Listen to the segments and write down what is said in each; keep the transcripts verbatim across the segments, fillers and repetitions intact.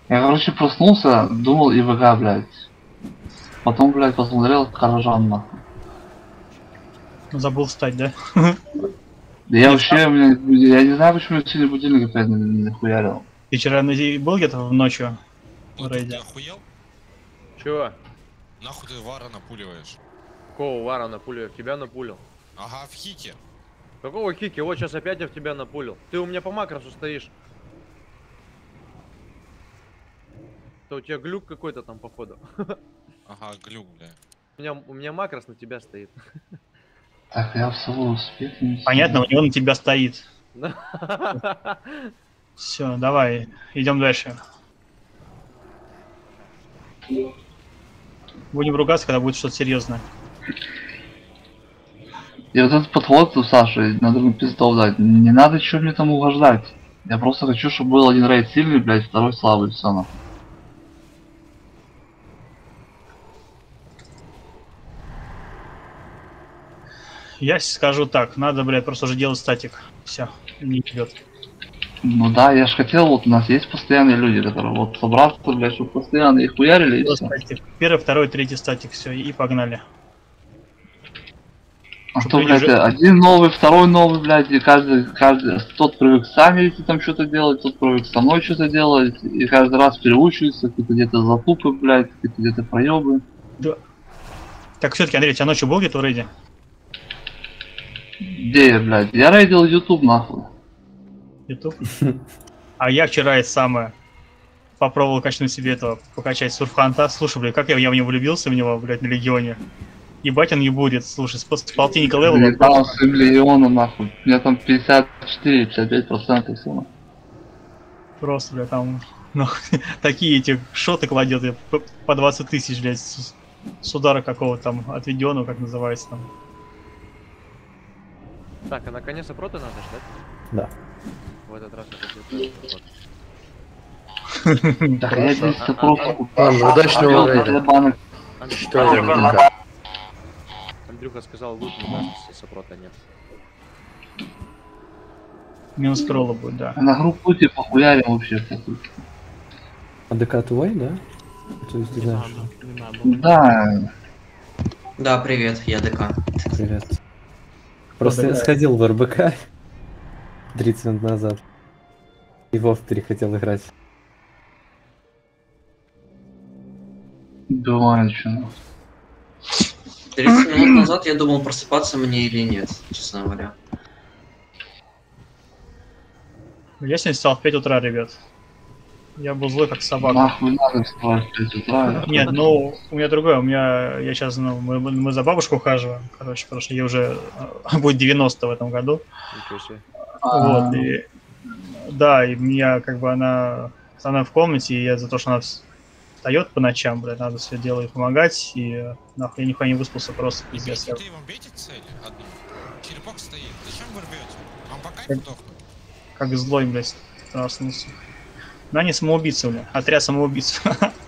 Я, короче, проснулся, думал ИВГ, блядь. Потом, блядь, посмотрел Каражан, нахуй. Забыл встать, да? Да я вообще, меня, я не знаю, почему я сегодня будильник опять нахуярил. Ты вчера был где-то ночью в Ой, ты рейде? охуел? Чего? Нахуй ты вара напуливаешь? Какого вара напулил? Я в тебя напулил. Ага, в хике. Какого хики? Вот сейчас опять я в тебя напулил. Ты у меня по макросу стоишь. То у тебя глюк какой-то там, походу. Ага, глюк, бля. У меня, у меня макрос на тебя стоит. Так, я в свой успех не Понятно, у него на тебя стоит. Все, давай, идем дальше. Будем ругаться, когда будет что-то серьезное. И вот этот подход у Саши, надо ему пиздов дать. Не надо что мне там угождать. Я просто хочу, чтобы был один рейд сильный, блядь, второй слабый, все нахуй. Я скажу так, надо, блядь, просто уже делать статик. Все, не идет. Ну да, я ж хотел, вот у нас есть постоянные люди, которые вот собраться, блядь, чтобы постоянно их хуярили и все. Первый, второй, третий статик, все, и погнали. А что, блядь, уже... один новый, второй новый, блядь, и каждый, каждый, тот привык сами идти там что-то делать, тот привык со мной что-то делать, и каждый раз переучивается, какие-то где-то затупы, блядь, какие-то где-то проебы. Да. Так, все-таки, Андрей, у тебя ночью был где-то в рейде? Где я, блядь? Я рейдил YouTube, нахуй. YouTube? А я вчера и самое попробовал качнуть себе этого, покачать Сурфханта. Слушай, блядь, как я, я в него влюбился, в него, блядь, на Легионе. Ебать он не будет, слушай, с полтинника левела... Блин, там с миллиона, нахуй. У меня там пятьдесят четыре — пятьдесят пять процентов все. Просто, блядь, там... Ну, такие эти шоты кладет по, по двадцать тысяч, блядь, с, с удара какого-то там, отведенного, как называется там. Так, а наконец-то проты надо ждать? Да. В этот раз это будет. Так, я здесь просто... Ладно, удачного рейда. Что я Андрюха сказал, лут не даст, если сопрота нет. Минус кролла будет, да. На группу типа хуярим вообще. АДК твой, да? То есть ты знаешь? Да. Да, привет, я ДК. Привет. Просто я сходил в РБК тридцать минут назад. И Вов перехотел играть. Думаю, что. тридцать минут назад я думал, просыпаться мне или нет, честно говоря. Я сегодня встал в пять утра, ребят. Я был злой, как собака. Нахуй надо вставать в пять утра. Нет, ну, у меня другое. У меня, я сейчас, ну, мы, мы за бабушку ухаживаем, короче, потому что ей уже будет девяносто в этом году. Ничего себе. Вот, и... Да, и меня, как бы, она... Она в комнате, и я за то, что она встает по ночам, блядь, надо все дело ей помогать, и нахуй я нихуя не выспался, просто пиздец. Ты вам бейте цель одну? Черепок стоит. Зачем вы рвете? Вам по кайфу дохнуть? Как злой, блядь, проснулся. Но они самоубийцы, бля. Отряд самоубийц.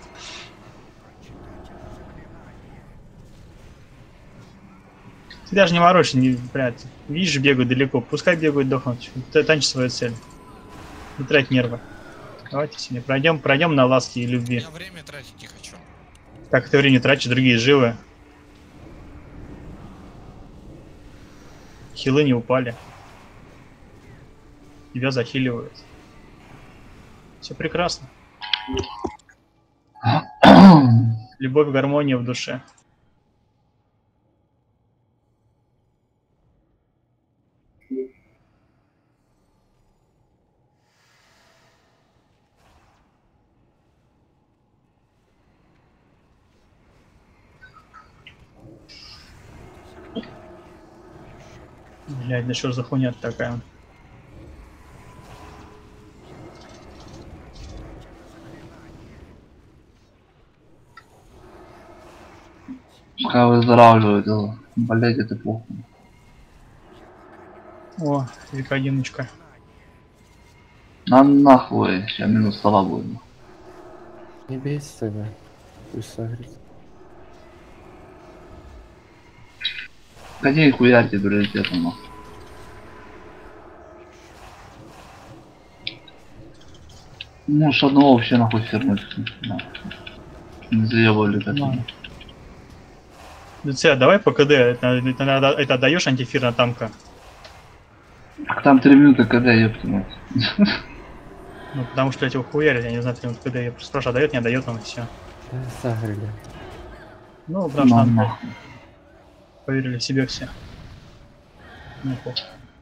Ты даже не морочь, не, блядь. Видишь, бегают далеко. Пускай бегают, дохнуть. Ты танчи свою цель. Не трать нервы. Давайте сегодня пройдем, пройдем на ласки и любви. Я время тратить не хочу. Так ты время тратишь, другие живы. Хилы не упали. Тебя захиливают. Все прекрасно. Любовь, гармония в душе. Блядь, да что за хуйня такая? Пускай выздоравливает, болеть это плохо. О, викодиночка. На нахуй, сейчас минус стола будет. Не бейся тогда. Пусть сагрит. Ходи и хуярьте приоритетом, нахуй. Можешь одного вообще нахуй фернуть. Да. Не заебали так. Ладно. Люция, давай по КД, это, это, это, это отдаешь антифир на танка? Там три минуты КД, ёпта мать. Ну, потому что эти ухуярили, я не знаю, три минуты КД, я просто спрашиваю, дает, не отдает он и все. Да, сагрили. Ну, потому что Ну, нам нахуй. поверили в себе все. Ну, похуй.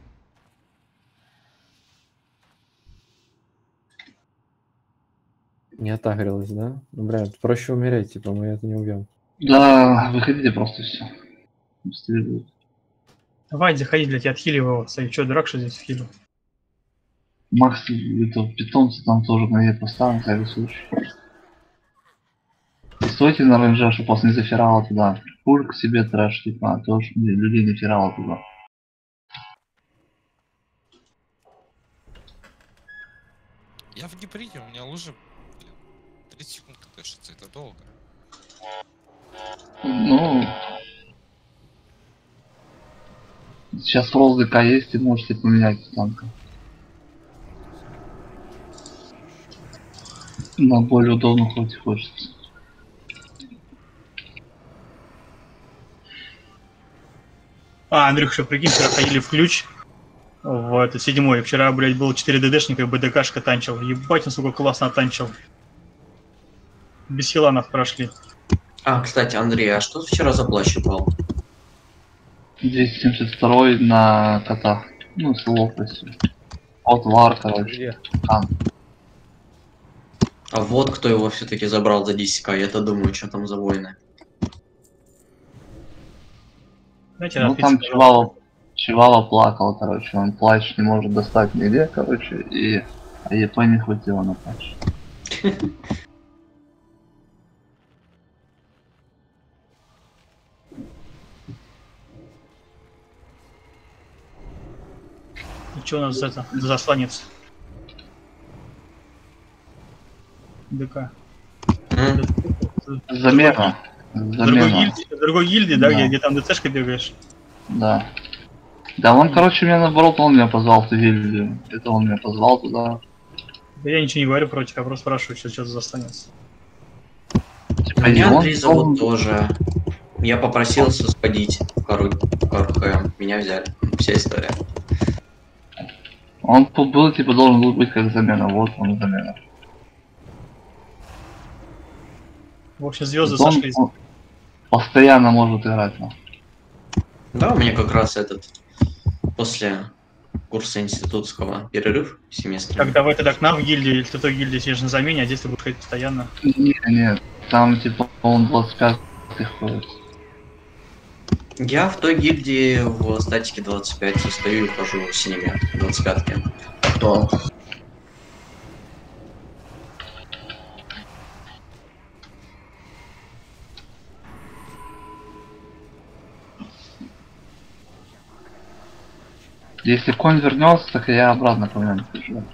Не отагрилась, да? Ну, блядь, проще умереть, типа, мы это не убьем. Да, выходите просто все. Быстрее будет. Давай, заходи, блядь, я отхиливаю его. Смотри, что, дурак, что здесь отхилю? Макс, это питомцы там тоже на ней поставим, на всякий случай. И стойте на рейнже, чтобы вас не зафирало туда. Пульк себе трэш, типа, а то ж людей не фирало туда. Я в гибриде, у меня лужа, блин, тридцать секунд кдэшится, это долго. Ну... Сейчас фроз ДК есть, и можете поменять танка. На более удобно хоть хочется. А, Андрюх, что прикинь, вчера ходили в ключ. В это седьмой. Вчера, блядь, было четыре ДДшника и БДКшка танчил. Ебать, он, сука, классно танчил. Без хиланов прошли. А, кстати, Андрей, а что ты вчера за плащ упал? двести семьдесят два на кота. Ну, с ловкостью. От вар, короче. Где? Танк. А вот кто его все-таки забрал за десять ка, я-то думаю, что там за войны. Знаете, Ну, там Чивала, Чивала плакал, короче. Он плащ не может достать нигде, короче. И а ЕП не хватило на плащ. И что у нас за это? За засланец? ДК. М? Замена. В другой Замена. гильдии, в другой гильдии, да, Да. где, где там ДЦшка бегаешь? Да. Да, он, короче, меня наоборот, он меня позвал в ту гильдию. Это он меня позвал туда. Да я ничего не говорю против, я просто спрашиваю, что, что за засланец. Типа, Меня и он- Андрей зовут он- тоже. Я попросился сходить в Кару... КРХМ. Меня взяли. Вся история. Он тут был, типа, должен был быть как замена. Вот он замена. В общем, звезды Он- сошлись. он постоянно может играть. Ну. Да, у меня как раз этот... После курса институтского перерыв семестра. Когда вы тогда к нам в гильдии, или ты той гильдии сидишь на замене, а здесь ты будешь ходить постоянно. Нет, нет. Там, типа, он двадцать пятый ходит. Я в той гильдии в статике двадцать пять стою и хожу в синеме двадцать пятки. Актуал. Если конь вернется, так и я обратно по нему бежу.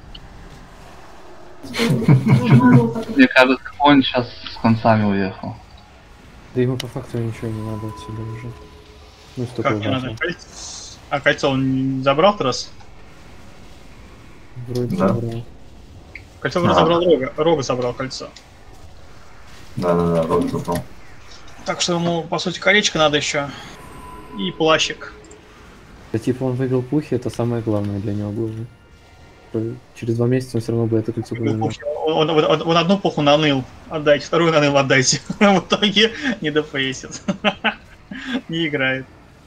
Мне кажется, конь сейчас с концами уехал. Да ему по факту ничего не надо отсюда уже. Ну, столько Как не надо? важно. Кольц- А кольцо он забрал в раз? Вроде Да. забрал. Кольцо вроде А. забрал рога. Рога забрал кольцо. Да-да-да, рот забрал. Так что ему, по сути, колечко надо еще. И плащик. Да типа он выбил пухи, это самое главное для него было. Что через два месяца он все равно бы это кольцо поменял. Он, он- он- он одну пуху наныл, отдайте, вторую наныл, отдайте. В итоге не дофейсит. Не играет.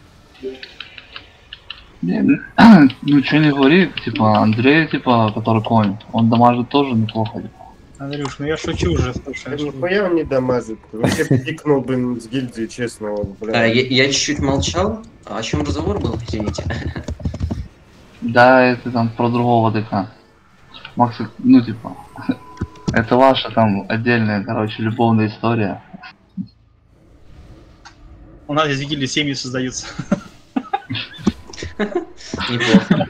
Не, ну, ну что не говори, типа, Андрей, типа, который конь, он дамажит тоже неплохо. Типа. Андрюш, ну я шучу уже, Да слушай. нихуя он не дамажит. Вообще пикнул бы с гильдии, честно, вот, А, бля. я, я чуть-чуть молчал. А о чем разговор был? Извините. Да, это там про другого ДК. Макс, ну типа, это ваша там отдельная, короче, любовная история. У нас здесь в гильдии семьи создаются. Неплохо.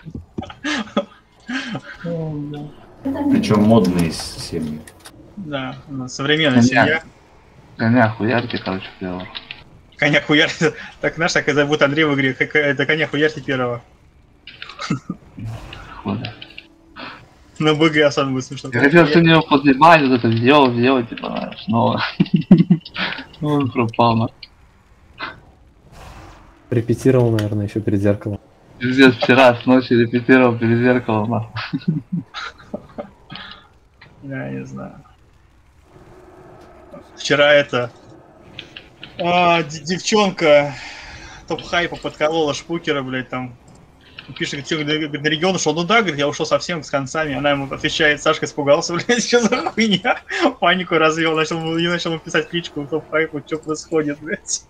Причем модные семьи. Да, у нас современная Коня. семья. Коня хуярки, короче, первого. Коня хуярьте. Так знаешь, так и зовут Андрей в игре. как- Это коня хуярьте первого. Хуя. На БГ особенно будет смешно. Я хотел с него поднимать, вот это сделать, сделать, типа, знаешь, но... Ну, он пропал, на. Репетировал, наверное, еще перед зеркалом. Пиздец, вчера с ночи репетировал перед зеркалом, нахуй. Я не знаю. Вчера это... А, девчонка топ-хайпа подколола шпукера, блядь, там. Пишет, говорит, на регион ушел. Ну да, говорит, я ушел совсем с концами. Она ему отвечает, Сашка испугался, блядь, что за хуйня? Панику развел, начал, и начал ему писать кличку топ-хайпу, что происходит, блядь.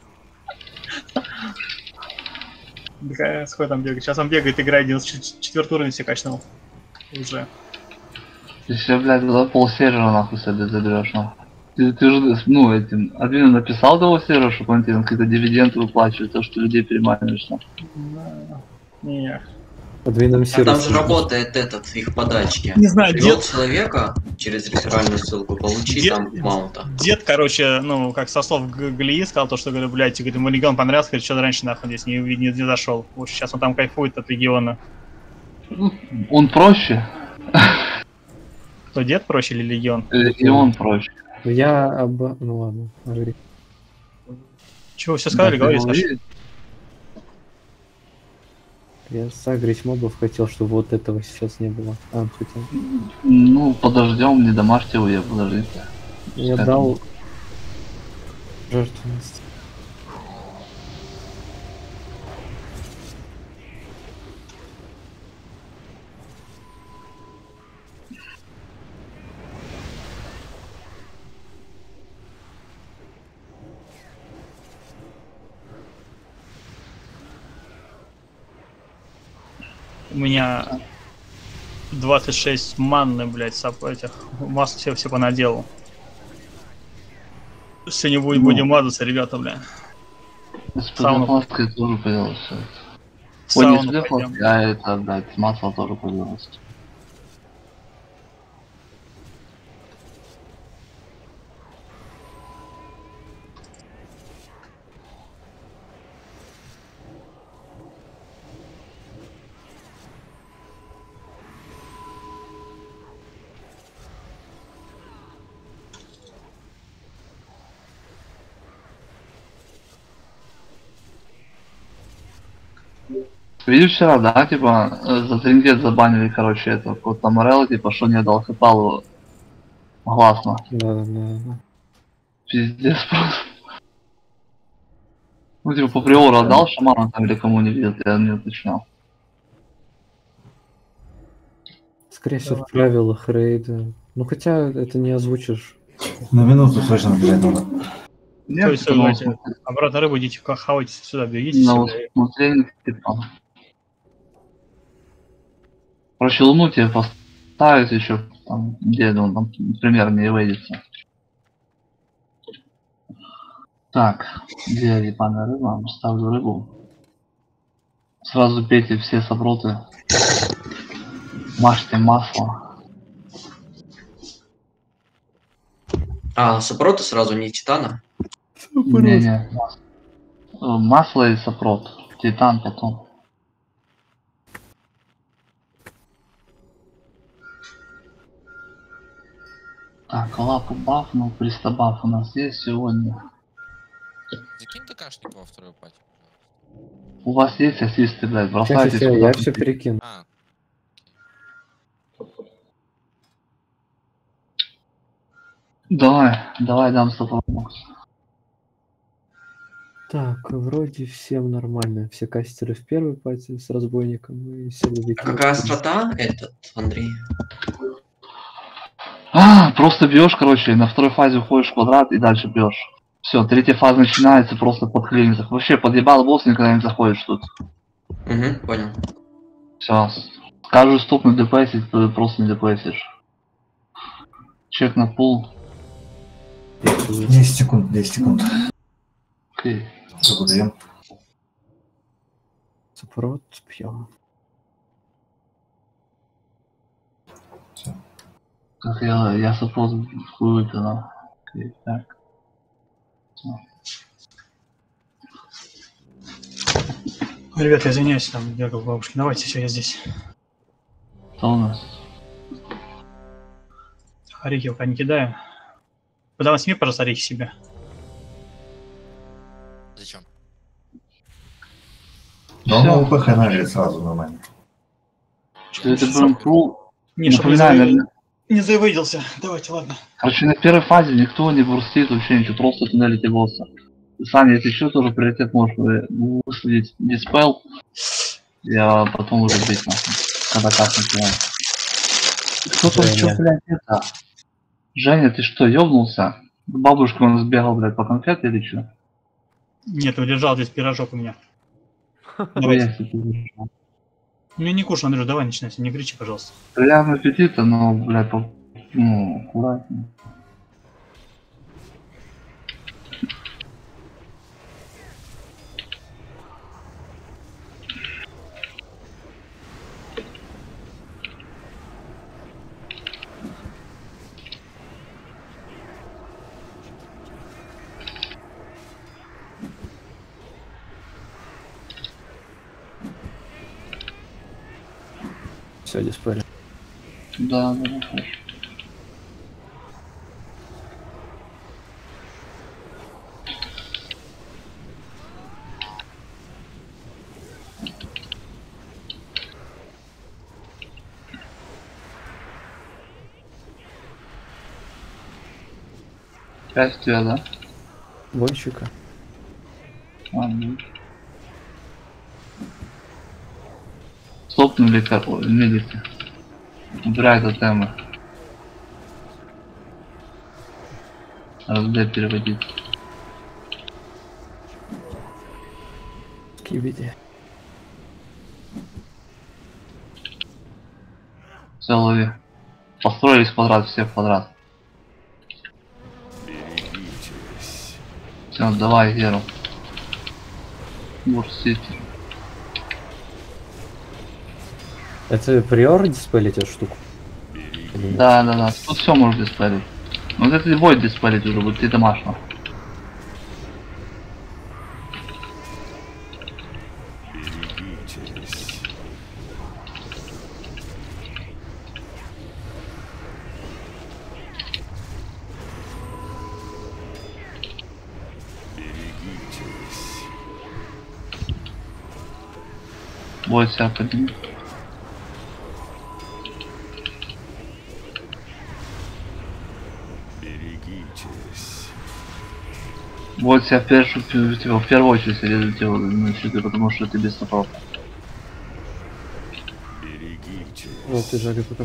Да, сколько там бегает? Сейчас он бегает, играет, девяносто четвёртый уровень себе качнул. Уже. Ты все, блядь, туда пол-сервера нахуй себе заберешь, нахуй. Ты, ты же, ну, этим, админу написал того сервера, чтобы он тебе какие-то дивиденды выплачивает, то, что людей переманиваешь, нахуй. Не. Админом А там же работает этот, их подачки. Не знаю, Привел дед... человека через реферальную ссылку, получи Дед- там маунта. Дед, короче, ну, как со слов Г- Галии сказал, то, что, говорю, блядь, говорит, ему регион понравился, говорит, что ты раньше нахуй здесь не, не, не зашел. Лучше сейчас он там кайфует от региона. Ну, он проще, Кто, дед проще или легион? и он проще. Я об... Ну ладно, говори. Чего, все сказали, Да, говори, ты Саша. говори. Я сагрить мобов хотел, чтобы вот этого сейчас не было. А, хотел. Ну, подождем, не домашьте его, я подождите. Я Скажем. дал жертвенность. У меня двадцать шесть манны, блядь, сап этих. Масс все, все понаделал. Сегодня будет, Ну. будем мазаться, ребята, бля. С Сауну. предоплаткой тоже поделалось всё это. В Ой, не с сауну пойдем. предоплаткой, а это, блядь, масло тоже поделалось. Видишь вчера, да, типа, э, за трингет забанили, короче, это, вот там Морелло, типа, что не дал Хэпалу гласно. Да, да, да. Пиздец просто. Ну, типа, по приору отдал шаману там или кому не видел, я не уточнял. Скорее всего, в правилах рейда. Ну хотя это не озвучишь. На минуту точно бежать надо. Нет, То есть, типа, на давайте, усмотр- обратно рыбу идите, хавайте сюда, бегите на сюда. усмотрение, типа. Короче, луну тебе поставить еще, там, где он там, например, не выйдется. Так, где ебаная рыба? Ставлю рыбу. Сразу пейте все сопроты. Мажьте масло. А, сопроты сразу не титана? Не-не, масло. Э, Масло и сопрот. Титан потом. Так, лапу бафнул, пристабаф у нас есть сегодня. Закинь ТКшника во второй пати, пожалуйста. У вас есть ассисты, блядь, Сейчас, бросайтесь сейчас, я куда-то. все перекину. А, Давай, давай дам сто баксов. Так, вроде всем нормально. Все кастеры в первой пати с разбойником и силовики. А какая острота этот, Андрей? А, просто бьешь, короче, на второй фазе уходишь в квадрат и дальше бьешь. Все, третья фаза начинается просто под клинцев. Вообще подъебал босс, никогда не заходишь тут. Угу, понял. Все. Скажу стоп на депессить, ты просто не депессишь. Чек на пул. десять секунд, десять секунд. Окей. Забудаем. Сопрот пьем. Как я, я саппорт выкинул. Окей, так. Ребята, я извиняюсь, там бегал бабушки. Давайте, все, я здесь. Что у нас? Орехи пока не кидаю. Подавай сними, пожалуйста, орехи себе. Зачем? Да он его поханали сразу нормально. Что это прям пру... Не, чтобы не, Напоминаю, завы- на- не завыделся. Давайте, ладно. короче, на первой фазе никто не бурстит вообще ничего, просто туннелите босса. Ты, Саня, если что, тоже приоритет можешь вы- выследить диспел, я потом уже бить нахуй, когда как начинаю. Кто там Женя. что, блядь, это? Женя, ты что, ёбнулся? К бабушке он сбегал, блядь, по конфеты или что? Нет, он лежал здесь пирожок у меня. Ну, Давайте. если ты решил. Ну я не кушаю, Андрюш, давай начинайся, не кричи, пожалуйста. Приятного аппетита, но, блядь, по... ну, аккуратнее. Все, диспель. Да, да, да, хорошо. Часть тебя, да? Вончика. Ладно. Стопнули кор- медики. Убирай тотемы. РД переводить. Кибиди. Все, лови. Построились в квадрат, все в квадрат. Все, давай, Геру. Бурсить. Это приор диспелить эту штуку? Или нет? Да, да, да. Тут все можно диспелить. Ну, вот это и будет диспелить уже, будет ты домашний. Будет себя поднимать. Вот себя в первую, типа, в первую очередь резать его на щиты, потому что ты без сапог. Вот ты жарю пока.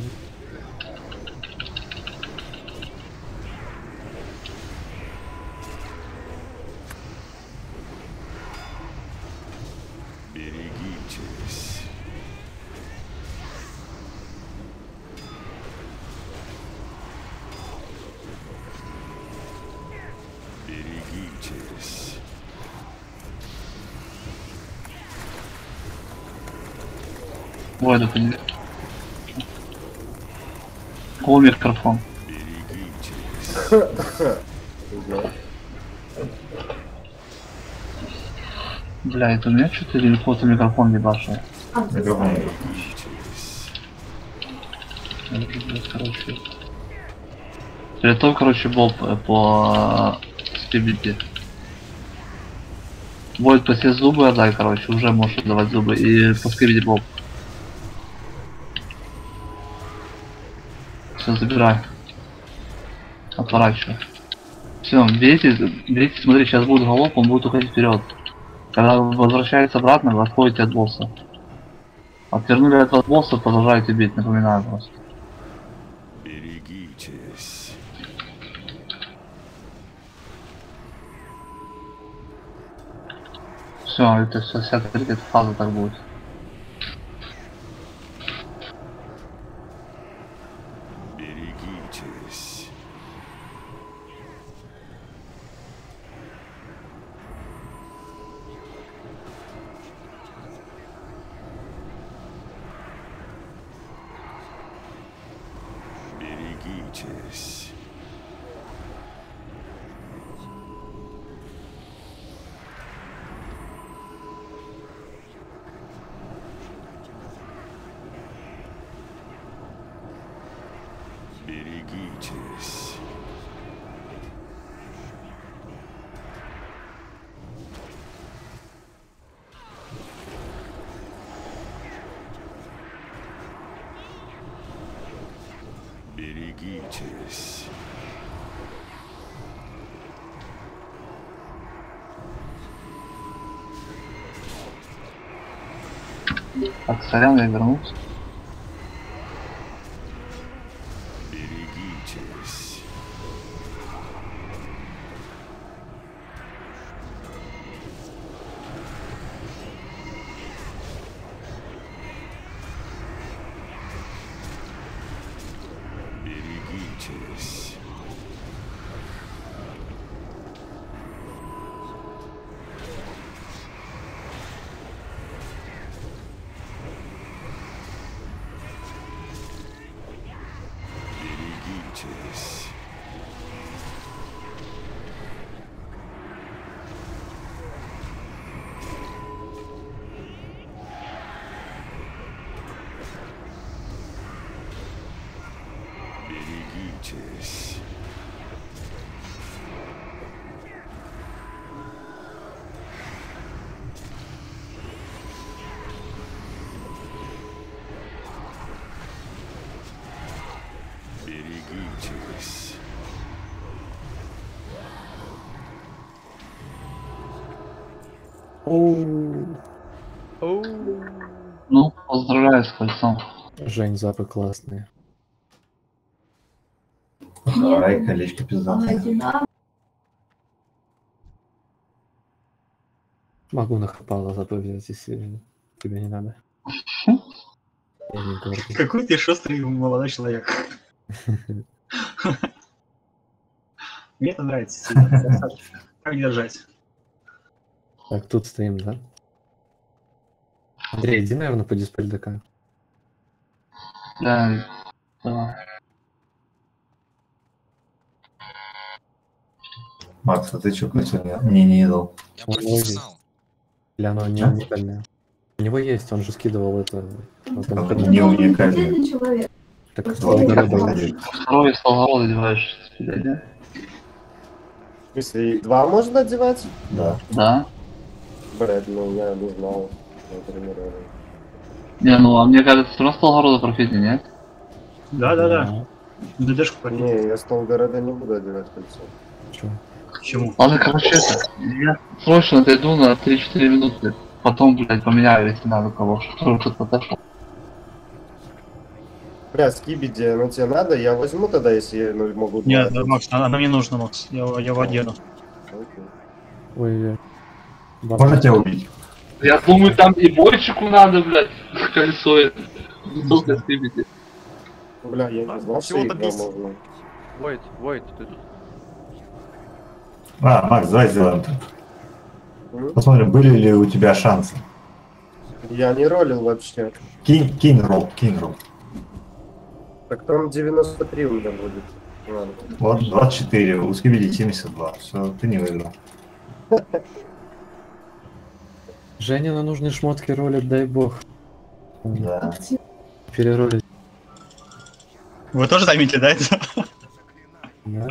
Ой, да понимаю. О, микрофон. Бля, это у меня что-то или какой-то микрофон ебашил? Микрофон. Короче. Притом, короче, Боб э, по скибиди. Будет по все зубы отдай, короче, уже можешь давать зубы. И по скибиди Боб. Все, забирай. Отворачивай. Все, берите, берите, смотри, сейчас будет голов, он будет уходить вперед. Когда возвращается обратно, вы отходите от босса. Отвернули от босса, продолжаете бить, напоминаю просто. Берегитесь. Все, это все, вся третья фаза так будет. Берегитесь. Берегитесь. Берегитесь. Берегитесь. Так, сорян, я вернулся. Берегитесь. Берегитесь. Берегитесь. Берегитесь. Берегитесь. Оу. Оу. Ну, поздравляю с кольцом. Жень, запы классные. Ай, колечко пиздатое. Могу на хапала запы взять, если тебе не надо. Я не гордый. Какой ты шустрый молодой человек. Мне это нравится. Как держать? Так, тут стоим, да? Андрей, иди, наверное, по дисплей ДК. Да, да. Макс, а ты чё кольцо не- мне не дал? Я Ой. профессионал. Или оно не уникальное? У него есть, он же скидывал это. Вот он Оно когда- не уникальное. Так, Вот Волгоград как был. это? Второй Солгород одеваешь, блядь, да? В смысле, их два можно одевать? Да. Да. Блядь, ну я не знал. Я тренировал. Не, ну, а мне кажется, все равно Солгорода профессия, нет? Да, да, да. ДДшку попить. Не, я с Толгорода не буду одевать кольцо. Чё? Почему? Ладно, короче, это, я срочно отойду на три-четыре минуты. Потом, блядь, поменяю, если надо кого. Что что-то отошел. Бля, скибиди, ну тебе надо? Я возьму тогда, если я ну, могу. два Нет, да, одеть. Макс, она, она мне нужна, Макс. Я, я в одену. Окей. Ой, Можно тебя убить? Я думаю, там и бойчику надо, блядь, колесо это. Не только скрипите. Бля, я не знал, что Всего-то их два десять. можно. Войт, Войт, ты тут. А, Макс, давай сделаем так. М? Посмотрим, были ли у тебя шансы. Я не ролил вообще. Кинь, кинь ролл, кинь ролл. Так там девяносто три у меня будет. Ладно. Вот двадцать четыре, у Скибиди семьдесят два. Все, ты не выиграл. Женя на нужные шмотки ролит, дай бог. Да. Переролит. Вы тоже заметили, да, это? Да.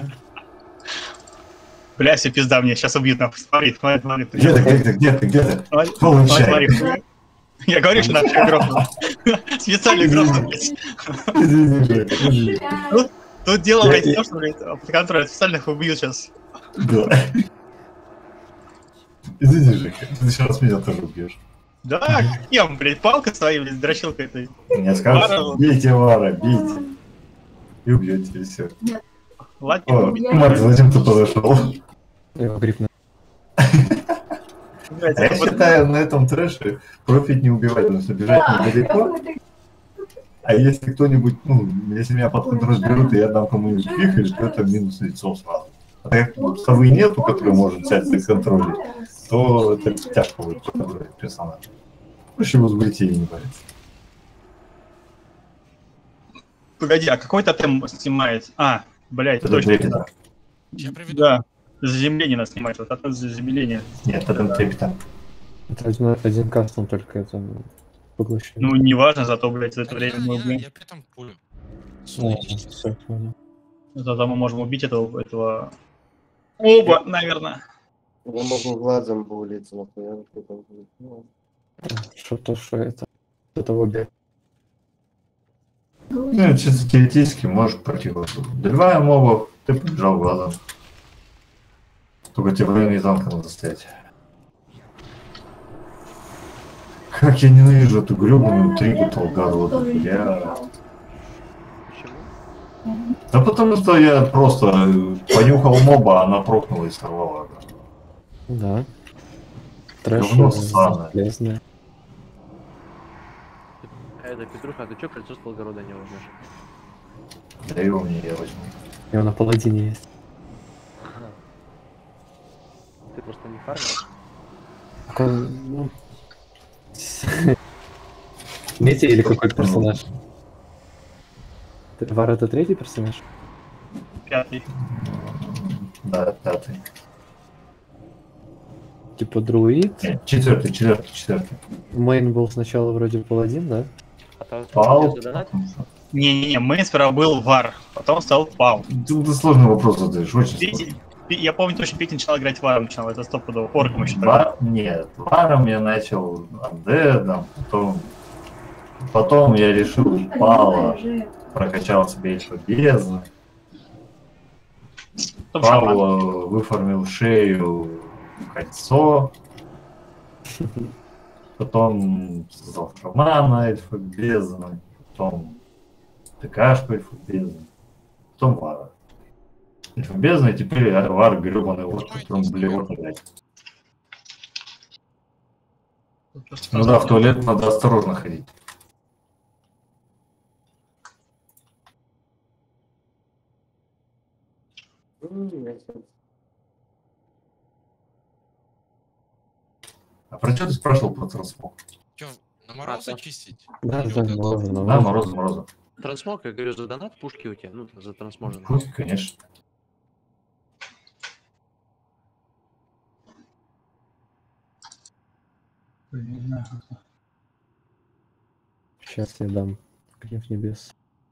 Бля, все пизда мне, сейчас убьют нахуй. Смотри, смотри, смотри. Где ты, где ты, где ты, где ты? Смотри, Получай. смотри, смотри. Я говорю, что надо игрок. Специально игрок, блядь. Извини, блядь, извини. Тут дело, Я- блядь, в том, что, блядь, под контроль специально их убьют сейчас. Да. Извини, Жека, ты сейчас меня тоже убьешь. Да, кем, блядь, палка своей, блядь, дрочилкой этой. Мне Вара. скажут, бейте Вара, бейте. И убьете, и все. Ладно, О, убить. Макс, зачем ты подошел? Его гриф на... Блядь, А я я вот- считаю, на этом трэше профит не убивать, нужно бежать недалеко. А если кто-нибудь, ну, если меня под контроль берут, и я дам кому-нибудь вихрь, то это минус лицо сразу. А так как совы нету, который может взять за контроль, то это тяжко будет контролировать персонажа. Проще его сбрить и не париться. Погоди, а какой тотем снимает? А, блядь, Это точно. трепета. Я приведу. Да, заземление нас снимает, вот тотем заземления. Нет, это трепета. Это один, один кастом только это поглощает. Ну, неважно, зато, блядь, за это время Я, мы я, убьем. я при этом пулю. Ладно, все, понял. Ну, тогда мы можем убить этого, этого... Оба, наверное. Я могу глазом булить, нахуя ты там булить. Ну, Что-то, что это? Это обе. Ну, чисто теоретически можешь против. Добивая мобов, ты побежал глазом. Только тебе в районе танка надо стоять. Как я ненавижу эту гребаную тригу толгаду. Я... Почему? Да потому что я просто понюхал моба, а она прокнула и сорвала. Да. Трэш Говно ссаное. полезное. А это Петруха, а ты чё кольцо с Толгорода не возьмешь? Да его мне я возьму. И он на паладине есть. Ты просто не фармишь? Так он, ну... Третий или какой персонаж? Вар это третий персонаж? Пятый. Да, пятый. Типа друид? Нет, четвертый, четвертый, четвертый. Мейн был сначала вроде паладин, да? А там Пал. задонать? Не-не-не, мы сперва был Вар, потом стал Пау. Ты, ты сложный вопрос задаешь, очень Петя- сложный. Пи- Я помню точно, Петя начинал играть Варом, начинал, это стопудово, орком еще тогда. Ва- Нет, варом я начал андедом, потом... Потом я решил Пала, прокачал себе еще бездну. Потом шаман. Павла выформил шею, кольцо. Потом создал шамана, эльфа бездны. Потом ТКшку эльфа бездны. Потом вара. Эльфа бездны, и теперь вар гребаный вот, которым блевот опять. Ну да, в туалет надо осторожно ходить. А про что ты спрашивал про трансмог? Чё, на морозы А, да. чистить? Да, Или да, вот это? мороза, Да, мороза. мороза, мороза. Трансмог, я говорю, за донат пушки у тебя, ну, за трансможенные. Пусть, конечно. Сейчас я дам гнев небес.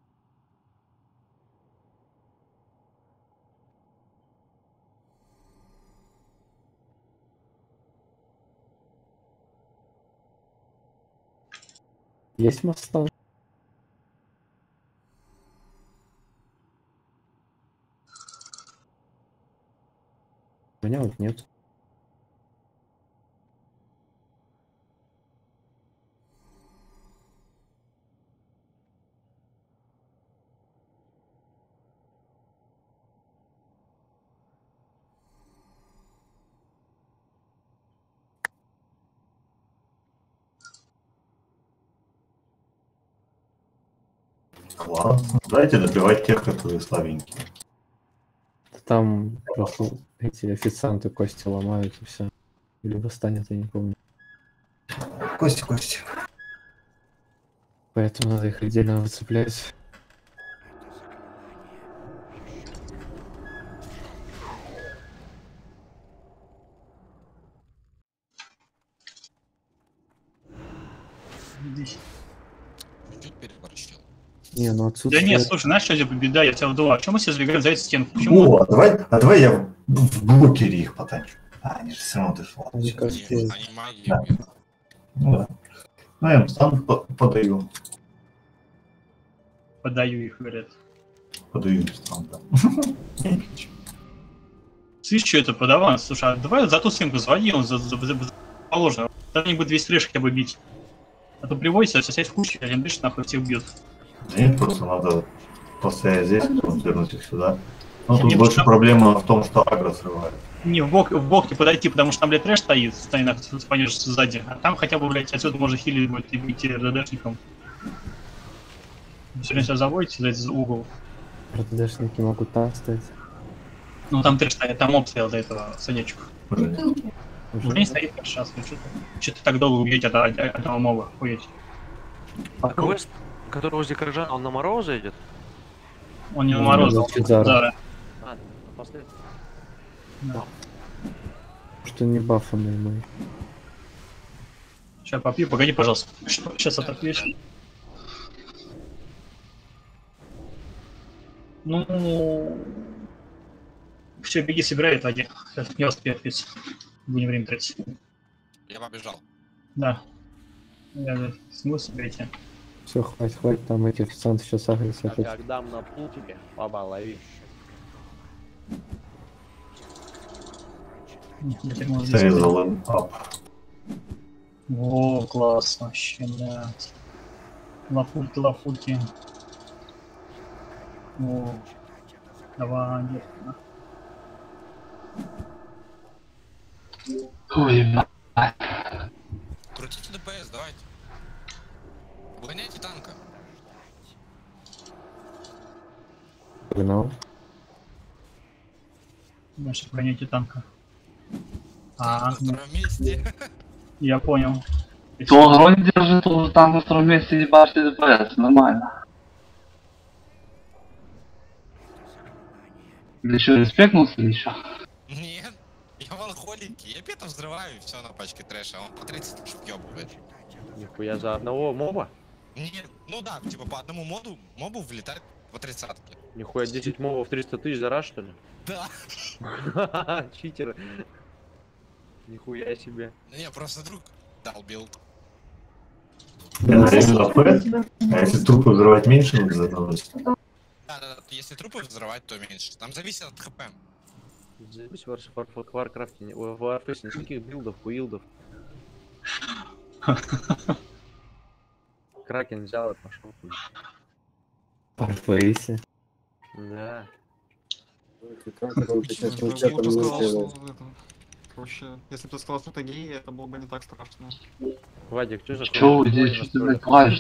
Есть моста? У меня вот нет. Ладно, дайте добивать тех, которые слабенькие. Там просто эти официанты кости ломают и все. Или восстанет, я не помню. Кости, кости. Поэтому надо их отдельно выцеплять. Чуть переборщил. Не, ну Да отсутствие... нет, слушай, знаешь, что здесь беда? Я тебя думал, а почему мы все сдвигаем за эту стенку? Почему? О, а давай, а давай я в, в блокере их потанчу. А, они же все равно дошли. Мне Не, кажется, они магии Да. бьют. Ну да. Ну я им стан по- подаю. Подаю их, говорят. Подаю им стан, да. Слышь, что это подаван? Слушай, а давай за ту стенку заводи, он за, за, за- за- положено. Там не будет весь фреш хотя бы бить. А то приводится, сосед в кучу, один дышит, нахуй всех бьет. Да нет, просто надо постоять здесь, потом вернуть их сюда. Но тут Мне больше просто- проблема в том, что агро срывает. Не, в бок, в бок не подойти, потому что там, блядь, трэш стоит, стоит нахуй, спанешь сзади. А там хотя бы, блядь, отсюда можно хилить будет и быть РДДшником. Все время себя заводите за этот угол. РТДшники могут там стать. Ну там трэш стоит, там моб стоял до этого, садечку. Уже нет. Уже Уже не стоит как сейчас, вы что-то. Что-то так долго убьете от, от, от этого моба, ходите. А квест, который возле Крыжана, он на Мороза идет? Он не на Ну, мороз, на Чезаро. да. А, после. Что не бафанный мой. Сейчас попью, погоди, пожалуйста. Сейчас отопьюсь. Ну... Все, беги, собирай итоги. Сейчас не успею ответить. Будем время тратить. Я побежал. Да. Я смысл соберите. Все, хватит, хватит, там эти официанты сейчас агрятся А опять. как дам на пул тебе, баба, лови. Теперь можно здесь- Срезал им ап. О, класс, вообще, да. Лафульки, лафульки. О, давай, детка. Ой, ебать. Крутите ДПС, давайте. Обгоняйте танка. Погнал. Значит, гоняйте танка. А, На втором месте. я понял. То огонь держит, то там на втором месте ебашь ДПС, нормально. Или еще респектнулся или еще? Нет. Я в алхолике. Я пета взрываю и все на пачке трэша. Он по тридцать тысяч въебывает. Нихуя за одного моба? Нет. Ну да, типа по одному моду мобу влетает по тридцатке. Нихуя десять мобов триста тысяч за раз, что ли? Да. Читеры. Нихуя себе. Ну не, просто друг дал билд. Я на АП, а если трупы взрывать меньше, надо задавать. Да, да, да. Если трупы взрывать, то меньше. Там зависит от хп. Здесь в Вар- Вар- в Варкрафте, не- в Варфейсе никаких билдов, хуилдов. Кракен взял и пошел. Парфейсе. Да. Как это он сейчас Ну, чатом лучше не сказал, сделал. что это, короче, если бы ты сказал стратегии, это было бы не так страшно. Вадик, что за Чё вы хуйня? здесь, что ты, блядь, плачешь?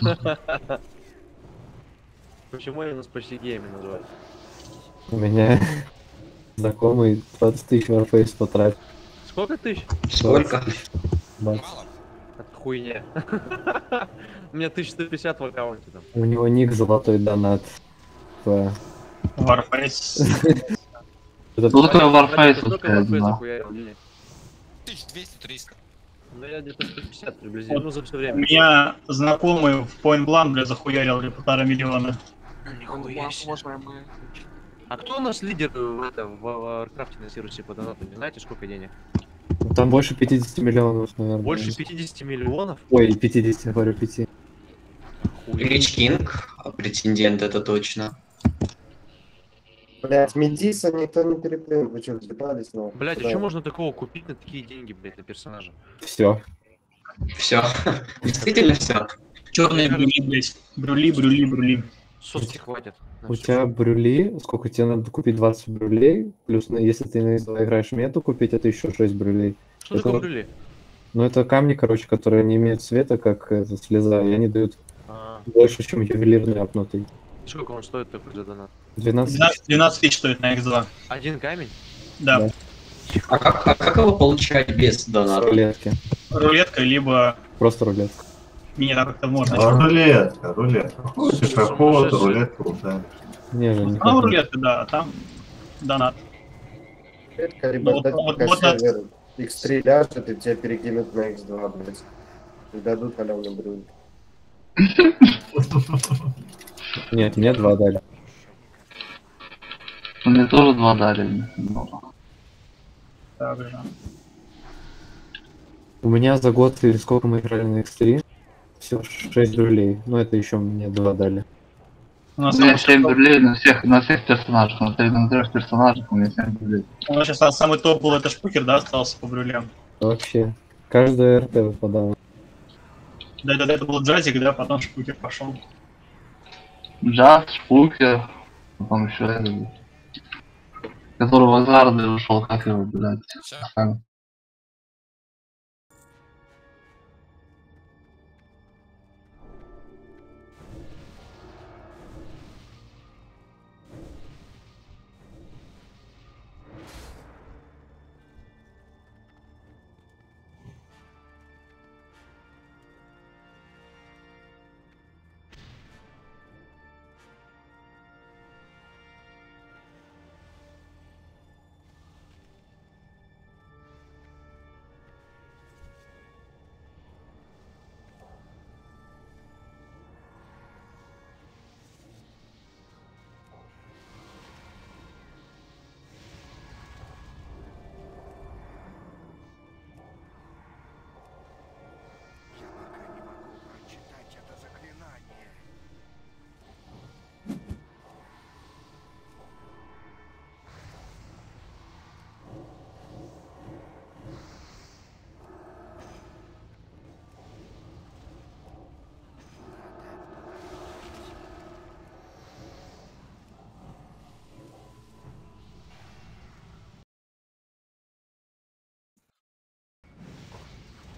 Почему они нас почти геями называют? У меня знакомый двадцать тысяч Warface потратил. Сколько тысяч? Сколько? Бат. Мало. Это хуйня. У меня тысяча сто пятьдесят в аккаунте там. У него ник золотой донат. В- Warface. Этот Ну такое Вадик, Warface, ты сколько сказать, Warface да. захуярил? Не. тысяча двести триста. Ну я где-то сто пятьдесят приблизительно, ну за все время. У меня знакомый в Point Blank, бля, захуярил для полтора миллиона. Нихуя себе. Уважаемые. А кто у нас лидер в, это, в Варкрафте на сервисе по донату? Не знаете, сколько денег? Ну, там больше пятидесяти миллионов, наверное. Больше пятидесяти миллионов? Ой, пятидесяти, говорю, пяти. Рич Кинг, претендент, это точно. Блять, Медиса никто не переплюнул, вы что, взлетались, но... Блять, а что можно такого купить на такие деньги, блять, на персонажа? Все. Все. Действительно все. Черные брюли, блядь. Брюли, брюли, брюли. Сотки хватит. на У всё. тебя брюли, сколько тебе надо купить двадцать брюлей, плюс ну, если ты на два играешь мету купить, это еще шесть брюлей. Что это такое вот- брюли? Ну это камни, короче, которые не имеют цвета, как эта слеза, и они дают А, больше, чем ювелирный апнутый. сколько он стоит такой за донат? двенадцать. двенадцать, двенадцать тысяч стоит на икс два. Один камень? Да. Да. А как, а как его получать без С доната? рулетки. Рулетка, либо... Просто рулетка. Не, так как-то можно. А, рулетка, рулетка. Хочешь Слушай, проход, сумасшедший. рулетку, да. Не же, не Ну, хотим. рулетка, да, а там донат. Редко, либо Ну, ждать, вот- пока вот на- сервер икс три ляжет, и тебя перекинут на икс два, блядь. И дадут халявный брюль. Нет, мне два дали. Мне тоже два дали. немного. Так же. У меня за год, или сколько мы играли на икс три, все шесть брюлей. Ну это еще мне два дали. У нас, У меня семь брюлей на всех, на всех персонажах, на, трех- на трех персонажах у меня семь брюлей. у нас сейчас самый топ был это шпукер, да, остался по брюлям. Вообще. Каждая РТ выпадала. Да-да-да, это был джазик, да, потом шпукер пошел. Джаз, Шпукер, потом еще этот, который в Азарды ушел, как его, блядь. Всё. Сами.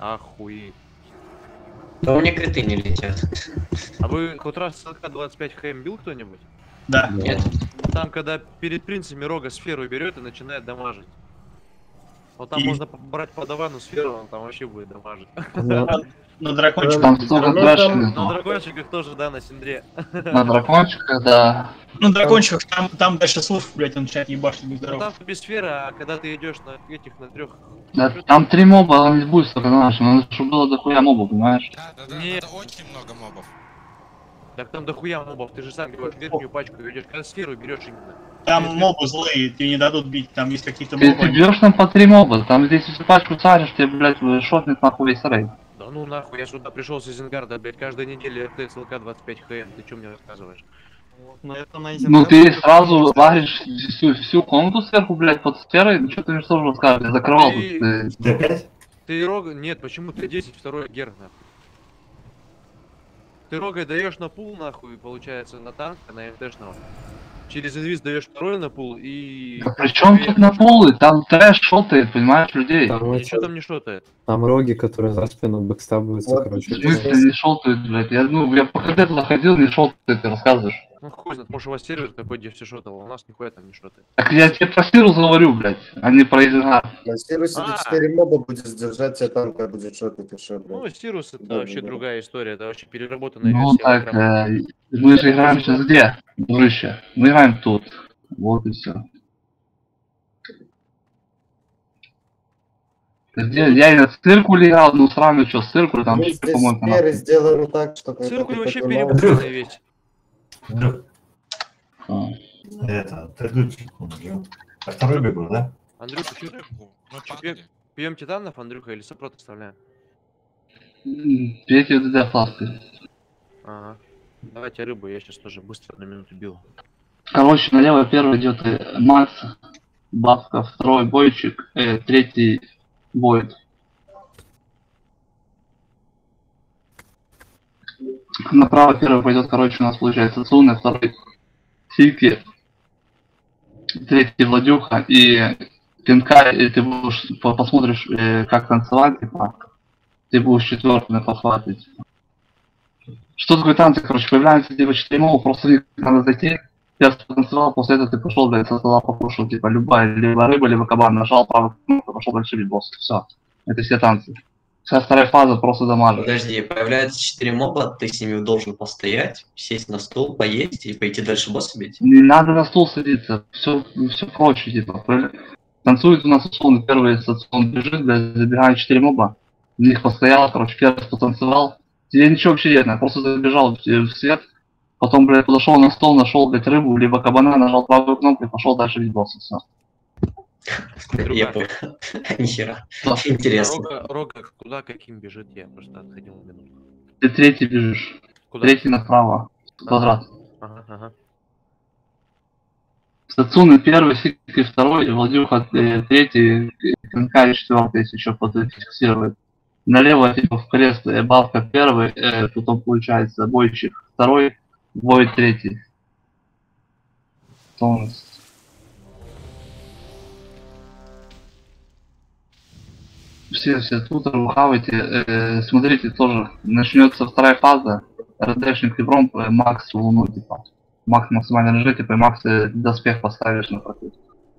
Охуеть. Да у меня криты не летят. А вы хоть раз СЛК двадцать пять ХМ бил кто-нибудь? Да. Нет. Там, когда перед принцами рога сферу берет и начинает дамажить. Вот там И- можно брать подавану сферу, он там вообще будет дамажить. На дракончиках. Там столько Ну, трэша там- На летало. дракончиках тоже, да, на синдре. На дракончиках, да. Ну, дракончиках, там, там дальше слов, блядь, он начинает ебашить без Ну здоров. там без сферы, а когда ты идешь на этих, на трех. Да, там три моба, он не будет столько, знаешь, надо, чтобы было дохуя моба, понимаешь? Да, да, да, Нет. надо очень много мобов. Так там дохуя мобов, ты же сам говоришь, верхнюю пачку идешь, когда сферу берешь именно. Там Если- мобы злые, тебе не дадут бить, там есть какие-то Ты, мобы. ты они- бьешь там по три моба, там здесь если пачку царишь, тебе, блядь, шотнет нахуй весь рейд. Да ну нахуй, я сюда пришел с Изенгарда, блядь, каждой неделе РТ СЛК двадцать пять ХМ, ты чё мне рассказываешь? Вот на это на Ну Изенгард ты как сразу раз- лагеришь всю, всю комнату сверху, блядь, под сферой, ну что ты мне тоже расскажешь, я закрывал тут. Ты- э, Д пять? Ты рога... Нет, почему ты десять, второй гер, нахуй? Ты рогой даешь на пул, нахуй, получается, на танк, а на МТшного. Через инвиз даешь второй на пул и... Да при чем тут на полы? Там трэш шотает, понимаешь, людей. Там, Ничего это, там не шотает. там роги, которые за спину бэкстабываются, Вот. В короче. смысле не шотает, блядь? Я, ну, я по КД туда ходил, не шотает, ты рассказываешь. Ну хуй знает, может у вас сервер такой, где все шотало, у нас нихуя там не шотает. Так я тебе про Сирус говорю, блядь, а не про Изенгард. На Сирусе А. четыре моба будет сдержать, тебя танка будет шотать и шо, Ну, блядь. Сирус это Да, вообще да, да. другая история, это вообще переработанная Ну версия. так, Warcraft. э, мы же играем сейчас где, дружище? Мы играем тут. Вот и все. Где? Я и на циркуле играл, ну сравниваю, что с циркулем, там, Мы что, здесь по-моему, сферы нахуй. сделаны так, что когда Циркуль ты вообще такой новый- переработанная весь. Андрюх, А. это, ты тут секунду. А второй бегу, да? Андрюха, чё, Рыбу. Мы Чё, падали. пьем титанов, Андрюха, или сопрот оставляем? М, Пейте вот эти фласки. Ага. Давайте рыбу, я сейчас тоже быстро на минуту бил. Короче, налево первый идет э, Макс, Бабка, второй Бойчик, э, третий Бойд. Направо первый пойдет, короче, у нас получается Цуна, второй Сики, третий Владюха и Пинка, и ты будешь, по- посмотришь, э, как танцевать, типа, ты будешь четвертый на похвате. Типа. Что такое танцы, короче, появляется типа четыре мова, просто в них надо зайти. Я потанцевал, после этого ты пошел, блядь, со стола покушал, типа, любая, либо рыба, либо кабан, нажал правую кнопку, пошел дальше бить босс, все. Это все танцы. Вся вторая фаза просто дамажит. Подожди, появляется четыре моба, ты с ними должен постоять, сесть на стол, поесть и пойти дальше босса бить. Не надо на стул садиться, все, все прочее, типа. Про- Танцует у нас условно первый социон бежит, блядь, забегает четыре моба, в них постоял, короче, первый потанцевал. Тебе ничего вообще нет, я просто забежал в в свет, потом, блядь, подошел на стол, нашел, блядь, рыбу, либо кабана, нажал правую кнопку и пошел дальше бить босса, все. Я понял. Нихера. Да. Интересно. Рога, рога куда каким бежит, я просто отходил на минуту. Ты третий бежишь, Куда? третий направо, квадрат. Ага, ага. Сацуны первый, Сики второй, Владюха э, третий, Пинка четвертый, если еще фиксирует. Налево типа в крест э, Бабка первый, э, потом получается Бойчик второй, Бой третий. Полностью. Все, все тут рухавайте, э, смотрите тоже, начнется вторая фаза, РДшник Левром, э, Макс в луну, типа. Макс максимально лежит, типа, и Макс э, доспех поставишь на прокрут.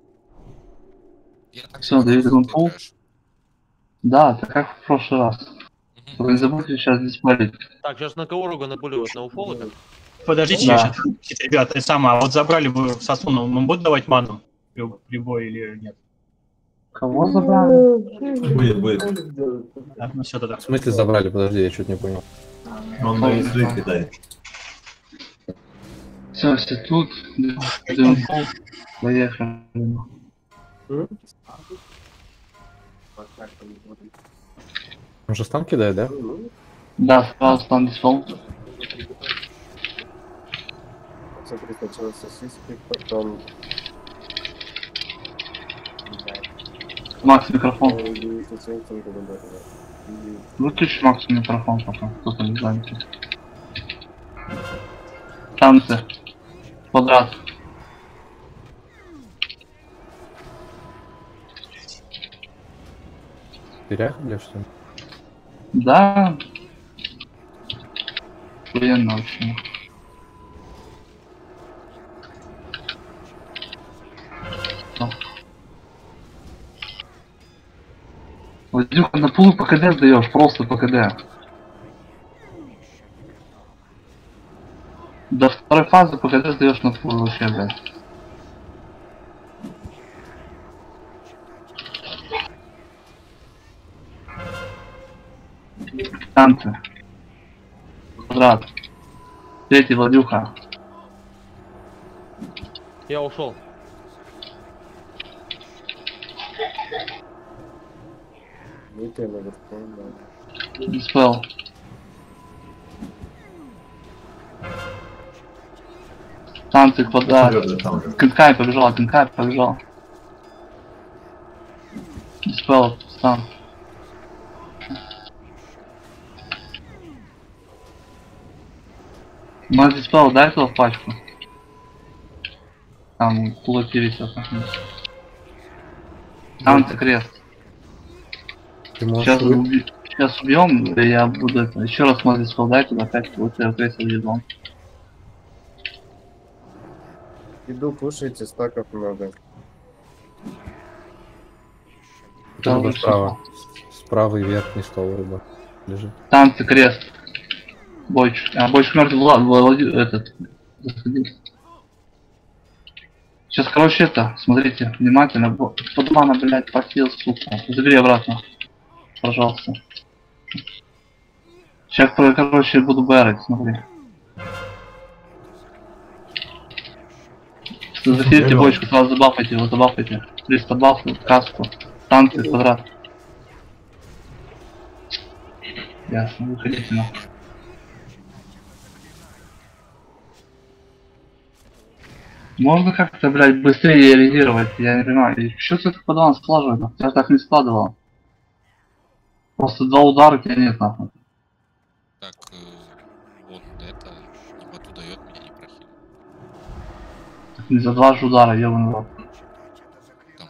Я так Всё, не Дэвид знаю, Гунпол? ты играешь. Да, так как в прошлый раз. Мгм. Только не забудьте сейчас здесь палить. Так, сейчас на кого рога напуливать? На уфолога? Подождите, Да. я сейчас... Ребята, сама, а вот забрали бы Сосуна, он будет давать ману при, при бою или нет? Кого забрали? Будет, будет. Да? Ну все тогда. В смысле забрали? Подожди, я чуть не понял. Он на язык кидает. Все, все тут. Гунпол. Поехали. Он же стан кидает, да? Да, сразу стан дисфолт. Смотри, сначала сосиски, потом... Макс, микрофон. э, и затем там туда, да, да. И- Выключи Макс микрофон пока. Кто-то не занят. Танцы. Квадрат. Переехали, что ли? Да. Охуенно вообще. Владюха, на пулу по КД сдаешь, просто по КД. До второй фазы по КД сдаешь на пулу вообще, блядь. Танцы. Квадрат. Третий, Владюха. Я ушел. Не ты наверху, да. Диспел. Танцы, квадрат. Конкай побежал, конкай побежал. Диспел, стан. Может диспел, дай туда в пачку. Там кулаки висят. Танцы, крест. Сейчас, уби... Сейчас убьем, и я буду это. Еще раз можно диспел, дай туда опять вот крест убьем. Иду, кушайте, стаков много. Рыба справа. Справа и верхний стол рыба лежит. Танцы, крест. Бойч. А, Бойч мертвый, Влад, Влад, этот. Заходи. Сейчас, короче, это, смотрите, внимательно. Подмана, блядь, посел, сука. Забери обратно. Пожалуйста. Сейчас, короче, буду бэрить, смотри. Зафирьте бочку, сразу забафайте его, забафайте. триста бафов, каску, танцы, квадрат. Ясно, выходите нахуй. Можно как-то, блядь, быстрее реагировать, я не понимаю. Что ты так по два складывает? Я так не складывал. Просто два удара у тебя нет, нахуй. Так, э, вот это, ебату дает, меня не прохил. Не за два же удара, ебаный рот. Там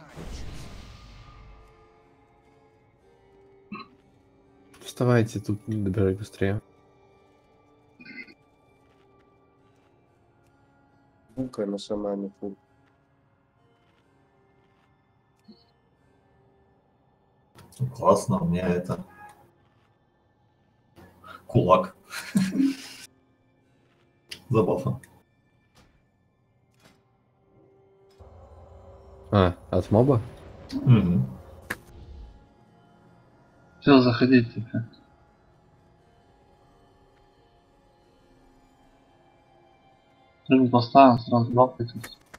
Вставайте, тут добежать быстрее. Фулка на шамане, фул. Классно, у меня это... Кулак. Забавно. А, от моба? Угу. Все, заходите. Рыбу поставим, сразу бабкайте.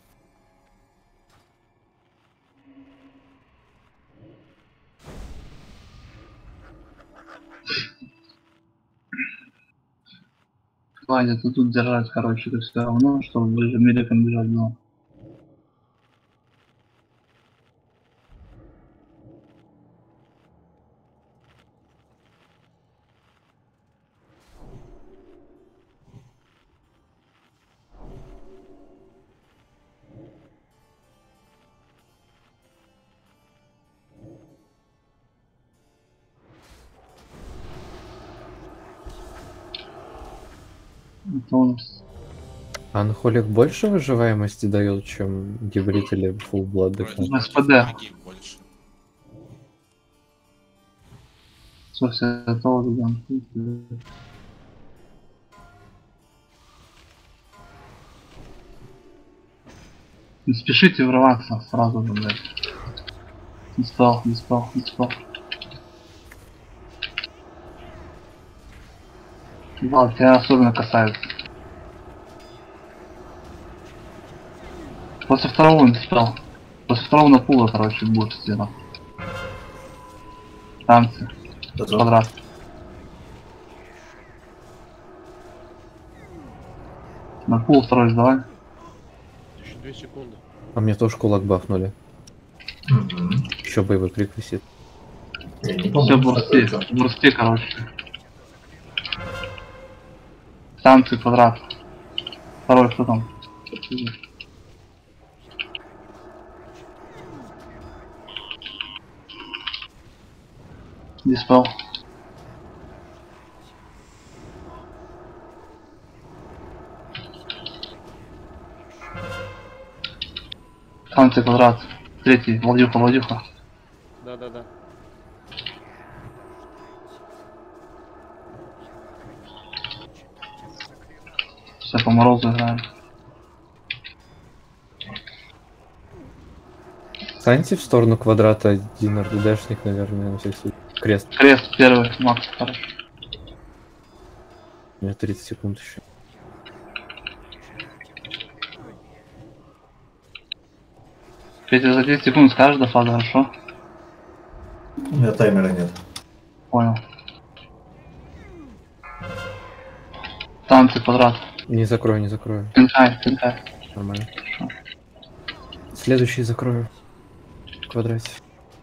Ладно, ты тут держать, короче, это все равно, чтобы ближе медиком бежать было. Это у нас. Анхолик больше выживаемости дает, чем гибрид или full blood дефолт? СПД. Слушай, это вот идем. Не спешите врываться сразу же, блядь. Не спал, не спал, не спал. Ладно, тебя особенно касается. После второго не спал. После второго на пула, короче, будет стена. Танцы. Квадрат. На пул второй сдавай. Еще две секунды. А мне тоже кулак бафнули. Угу. Еще боевой крик висит. Все, бурсти, бурсти, короче. Танцы, квадрат. Второй, что там? Диспел. Станция квадрат. Третий. Владюха, Владюха. Да-да-да. Все по морозу играем. Станьте в сторону квадрата один РДДшник, наверное, на всякий случай. Крест. Крест первый, Макс, хорошо. У меня тридцать секунд еще. Петя, за десять секунд скажешь до фазы, хорошо? У меня таймера нет. Понял. Станция квадрат. Не закрою, не закрою. Тинхай, тинхай. Нормально. Следующий закрою. В квадрате.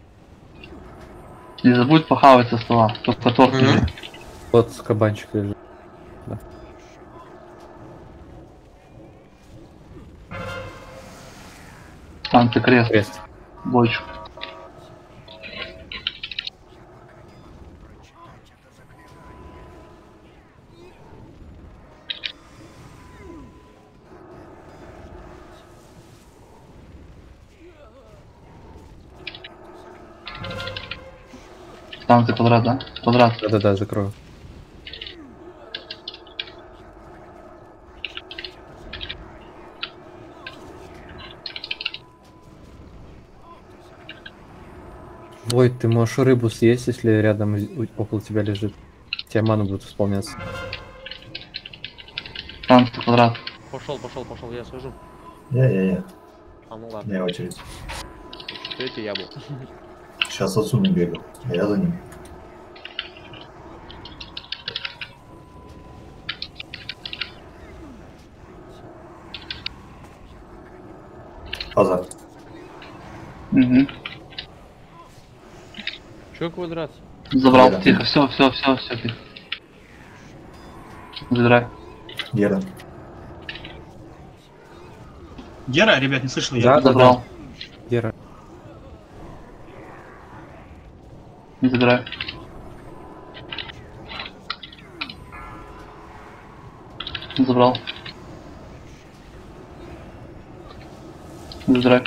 Не забудь похавать со стола, только торт лежит. Вот кабанчик лежит. Да. Станция крест. Крест. Бочку. Станция квадрат, да? Квадрат. Да-да-да, закрою. Войт, ты можешь рыбу съесть, если рядом у- около тебя лежит. У тебя ману будет восполняться. Станция квадрат. Пошел, пошел, пошел, я сажу. Я, я, я. А ну ладно. Я очередь. Третий я был. Сейчас отцу не бегал, а я за ним. Фаза. Угу. Че квадрат? Забрал. Гера. Тихо, все, все, все, все, тихо. Забирай. Гера. Гера, ребят, не слышал Да, я. да, Забрал. Гера. Забирай. Забрал. Забирай.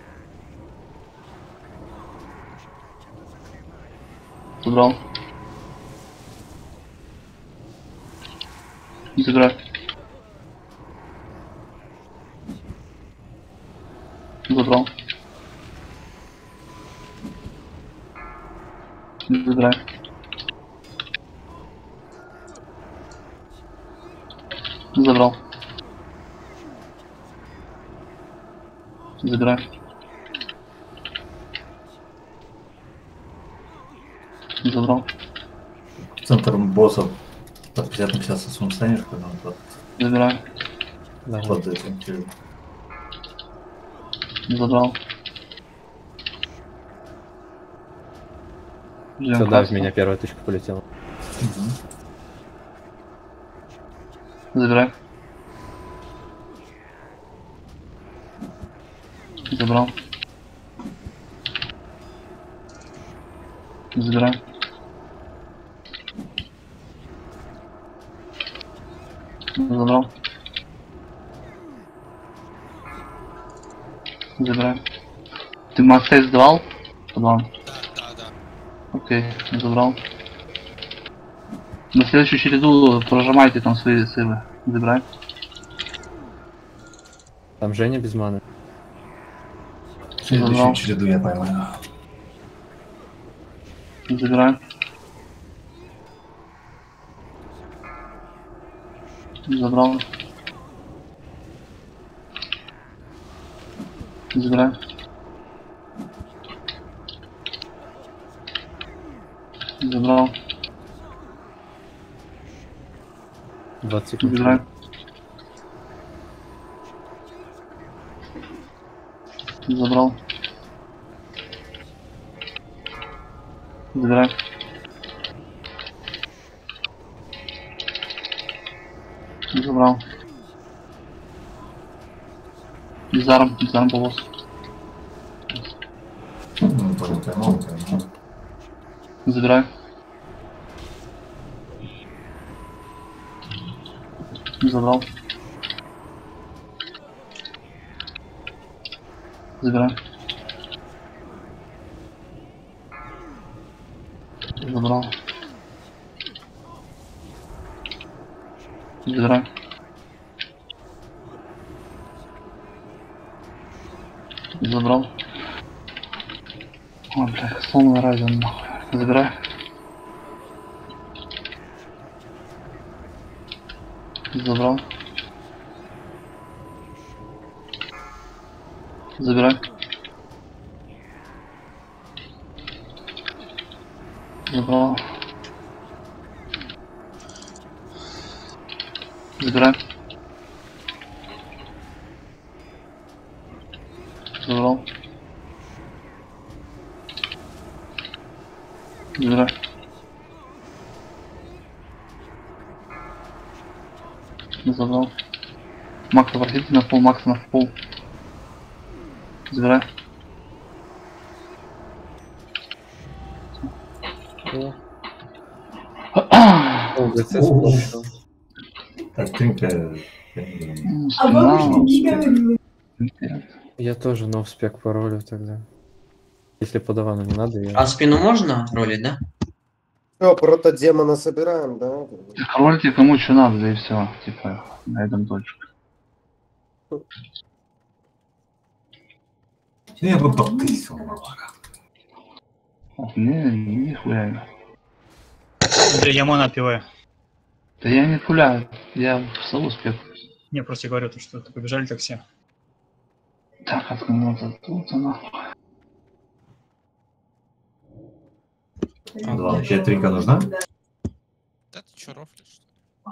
Забрал. Забирай. Забрал. Забирай. Забрал. Забирай. Забрал. Центр боссов под пятьдесят на пятьдесят сосун станешь, когда он под, Забирай. Да, под этим. через- Забрал. Ждем Сюда в касту. меня первая точка полетела. Мгм. Забирай. Забрал. Забирай. Забрал. Забирай. Ты масса сдавал? Подвал. Да, да, да. Окей, забрал. На следующую череду прожимайте там свои силы. Забирай. Там Женя без маны. Следующую Забрал. череду я поймаю. Забирай. Забрал. Забирай. Забрал. двадцать секунд. Забирай. Забрал. Забирай. Забрал. Дизарм, дизарм по боссу. Ну, понял, поймал, поймал. Забирай. Забрал. Забирай. Забрал. Забирай. Забрал. О, бля, сломанный разин, нахуй. Забирай. Забрал. Забирай. Забрал. Забирай. Забрал. Забирай. Забрал. Макс, обратите на пол, Макс на пол. Забирай. О, ГЦ получил. Так, стринка... Я тоже нов спек паролю тогда. Если по Давану не надо, я... А спину можно ролить, да? Все, протодемона собираем, да? Ролите кому что надо, да и все. Типа, на этом точка. Я бы подписал. Не, нихуя. Бля, я мана отпиваю. Да я не пуляю, я в сову спек. Не, просто говорю, то, что это побежали так все. Так, откуда тут она? Два. Тебе трика нужна? Да ты чё рофлишь?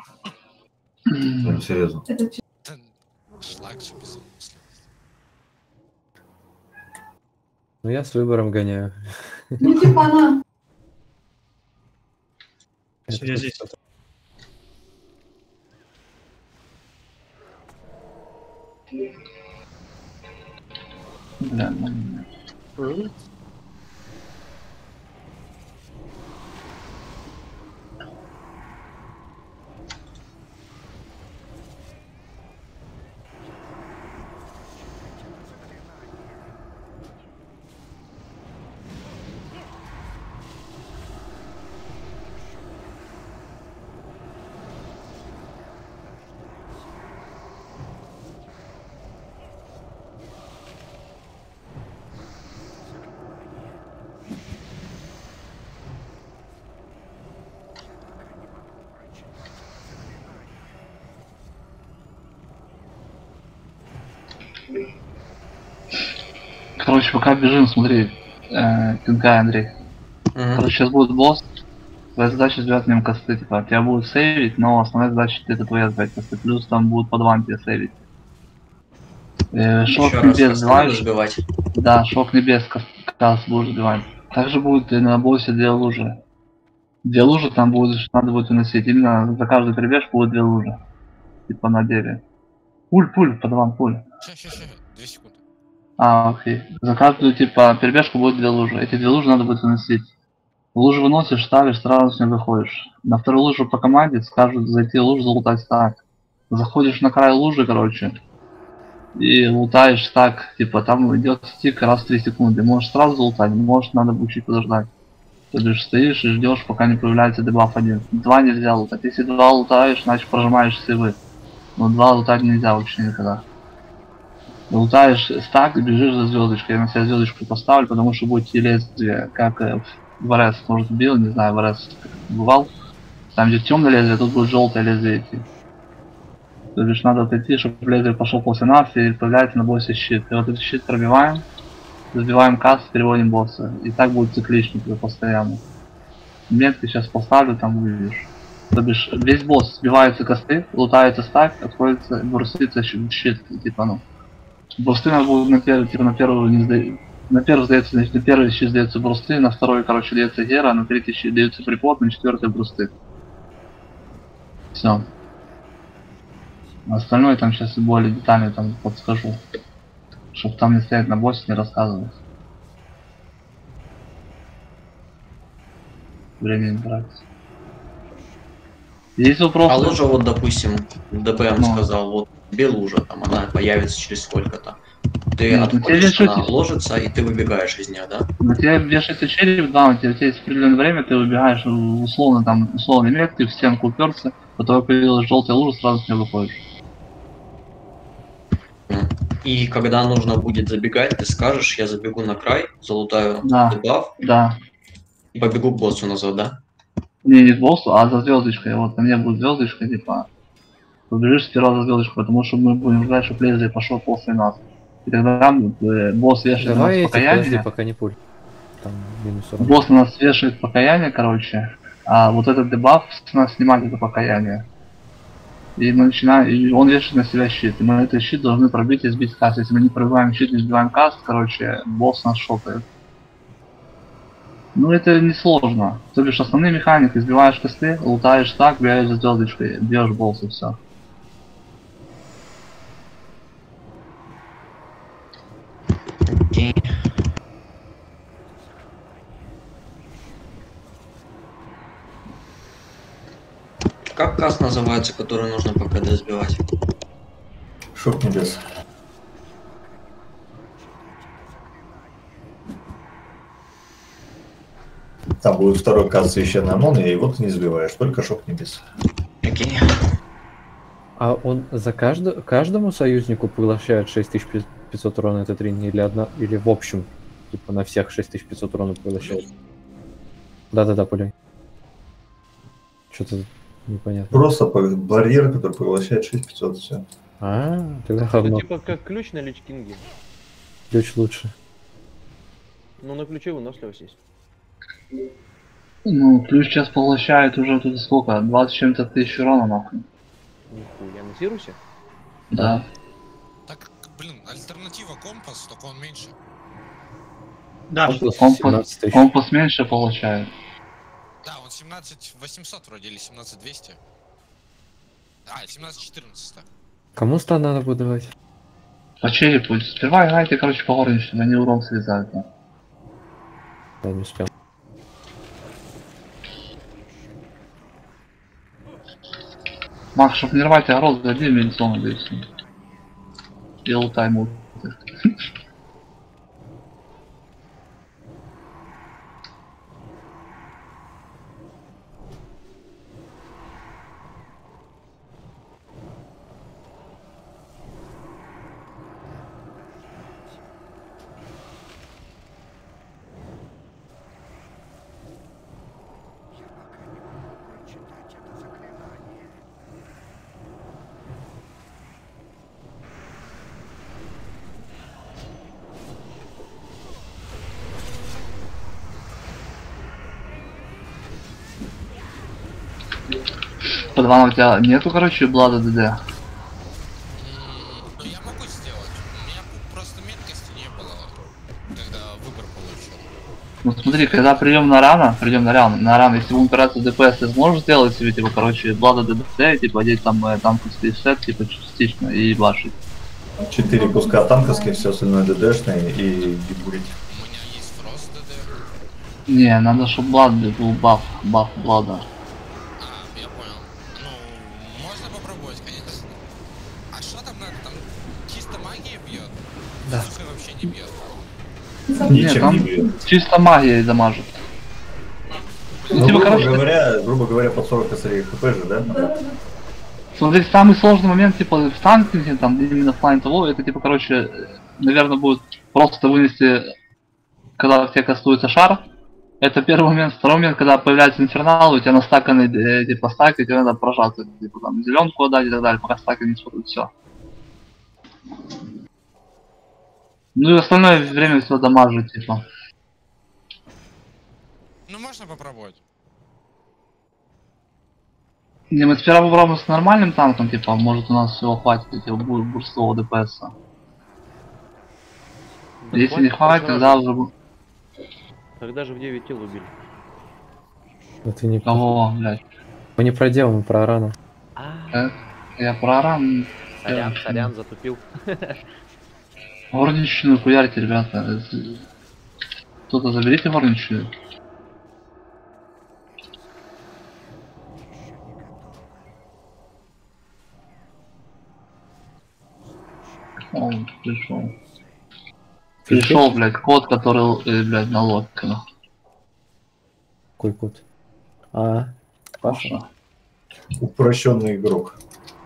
Прям серьезно. Да шлак же без мысли. Ну я с выбором гоняю. Ну типа она. Всё, я здесь. Бля, ну... Короче, пока бежим, смотри, э, Тинкай, Андрей. Мгм. Короче, сейчас будет босс. Твоя задача сбивать в нем косты, типа, тебя будут сейвить, но основная задача это твоя сбивать косты. Плюс там будут по два тебе сейвить. Э, шок Еще раз небес косты надо сбиваешь. сбивать. Да, шок небес кас, кас будешь сбивать. Также будет и на боссе две лужи. Две лужи там будешь, надо будет выносить. Именно за каждую перебежку будет две лужи. Типа на деле. Пуль, пуль, по два пуль. Ща, ща, ща, две секунды. А, окей. За каждую, типа, перебежку будет две лужи. Эти две лужи надо будет выносить. Лужу выносишь, ставишь, сразу с ней выходишь. На вторую лужу по команде скажут зайти в лужу, залутать стак. Заходишь на край лужи, короче, и лутаешь стак, типа, там идет стик раз в три секунды. Можешь сразу залутать, может надо будет чуть подождать. То есть стоишь и ждешь, пока не появляется дебаф один. Два нельзя лутать. Если два лутаешь, значит прожимаешь сейвы. Но два лутать нельзя вообще никогда. Лутаешь стак, бежишь за звездочкой. Я на себя звездочку поставлю, потому что будет лезвие, как э, в эр эс, может, бил, не знаю, в эр эс бывал. Там где темное лезвие, тут будет желтое лезвие идти. То есть надо отойти, чтобы лезвие пошел после нас и появляется на боссе щит. И вот этот щит пробиваем, забиваем каст, переводим босса. И так будет циклично постоянно. Метки сейчас поставлю, там увидишь. То бишь весь босс сбиваются косты, лутается стак, отходится, брусится щит, типа, ну. Брусты надо будет на первый, типа, на первую не сдают. На первый сдается, значит, на первый щит сдается брусты, на второй, короче, дается гера, на третий щит дается припод, на четвертый брусты. Все. Остальное там сейчас более детально там подскажу. Чтоб там не стоять на боссе, не рассказывать. Время не тратить. Есть вопросы? А лужа, вот, допустим, ДПМ Ну. сказал, вот тебе лужа, там она появится через сколько-то. Ты Нет, ну, отходишь, тебе она вешают- ложится, и ты выбегаешь из нее, да? На тебя вешается череп, да, у тебя, у тебя есть определенное время, ты выбегаешь в условно там, условный мег, ты в стенку уперся, потом появилась желтая лужа, сразу с нее выходишь. И когда нужно будет забегать, ты скажешь, я забегу на край, залутаю Да. дебаф Да. и побегу к боссу назад, да? Не, не к боссу, а за звездочкой. Вот на мне будет звездочка, типа. Побежишь сперва за звездочку, потому что мы будем ждать, чтобы лезвие пошло после нас. И тогда э, босс вешает на Давай нас эти, подожди, покаяние. пока не пуль. Там минус урон. Босс на нас вешает покаяние, короче. А вот этот дебаф с нас снимает это покаяние. И мы начинаем, и он вешает на себя щит. И мы этот щит должны пробить и сбить каст. Если мы не пробиваем щит и сбиваем каст, короче, босс нас шотает. Ну это не сложно. То бишь основные механики, сбиваешь косты, лутаешь так, бьешь за звездочкой, бьешь босса, все. Окей. Как каст называется, который нужно по КД сбивать? Шок небес. Там будет второй каст священная молния, и вот ты не сбиваешь, только шок небес. Окей. А он за каждо- каждому союзнику поглощает шесть тысяч пятьсот урона этот ринг или одна, или в общем, типа на всех шесть тысяч пятьсот урона поглощает? Да-да-да, пуляй. Что-то непонятно. Просто по- барьер, который поглощает шесть тысяч пятьсот, все. А, тогда Это говно. типа как ключ на Лич Кинге. Ключ лучше. Ну на ключе выносливость есть. Ну, ключ сейчас поглощает уже тут сколько? двадцать с чем-то тысяч урона нахуй. Нихуя, на Сирусе? Да. Так, блин, альтернатива компас, только он меньше. Да, Компас Компас, семнадцать тысяч. компас меньше получает. Да, он семнадцать восемьсот вроде или семнадцать двести. А, семнадцать четырнадцать, так. Кому стан надо будет давать? По черепу. Сперва играйте, короче, по горничным, они урон срезают. Да. Да, не успел. Мах, чтоб не рвать огород, зайди в медицину, да и все. И лутай мут. Под вами у тебя нету, короче, Блада ДД. М, Ну я могу сделать. У меня просто меткости не было, когда выбор получил. Ну смотри, когда прием на рано, прием на рано, на рано, если будем упираться в ДПС, ты сможешь сделать себе, типа, короче, Блада ДД, типа, одеть там э, танковский сет, типа, частично, и башить. Четыре куска танковских, все остальное ДДшные и гибурить. У меня есть фрост ДД. Не, надо, чтобы Блад был баф, баф Блада. А, я понял. Ну, можно попробовать, конечно. А что там надо? Там чисто магия бьет? Да. Сухой вообще не бьет. Нет, Ничем там не бьет. чисто магией дамажит. Ну, типа, грубо, короче, говоря, грубо говоря, под сорок косарей хп же, да? смотри, самый сложный момент, типа, в танкинге, там, именно в плане того, это, типа, короче, наверное, будет просто вынести, когда в тебе кастуется шар. Это первый момент. Второй момент, когда появляется инфернал, у тебя настаканы, э, типа, стаки, тебе надо прожаться, типа, там, зеленку отдать и так далее, пока стаки не сходят, все. Ну и остальное время все дамажит, типа. Ну, можно попробовать. Не, мы сперва попробуем с нормальным танком, типа, может у нас всего хватит, типа, бур бурстового ДПСа. Да Если не хватит, сразу. тогда уже... бу- Тогда же в девять тел убили. Это не Кого, блядь? Мы не про дело, мы про рану. А, Э, Я про ран... сорян, я- сорян, затупил. Горничную хуярьте, ребята. Кто-то заберите горничную. Он пришел. Пришел, блядь, код, который, э, блядь, на лодке. Какой код? А, Паша. Упрощенный игрок.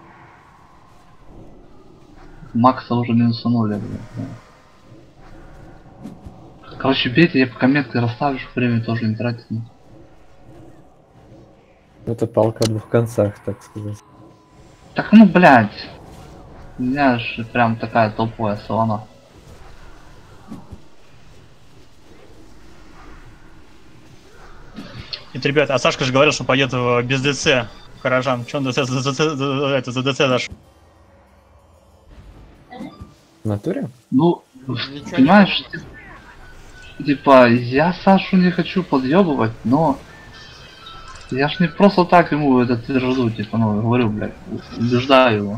Макса уже минусанули, блядь. Короче, бейте, я пока метки расставлю, чтобы время тоже не тратить. Это палка о двух концах, так сказать. Так, ну, блядь. У меня же прям такая топовая савана. Это, ребята, а Сашка же говорил, что пойдет в- без ДЦ. Горожан. Че он ДЦ, за, за- за- за- это, за ДЦ зашел? В натуре? Ну, Ничего понимаешь, ти- типа, я Сашу не хочу подъебывать, но я ж не просто так ему это твержу, типа, ну, говорю, блядь, убеждаю его.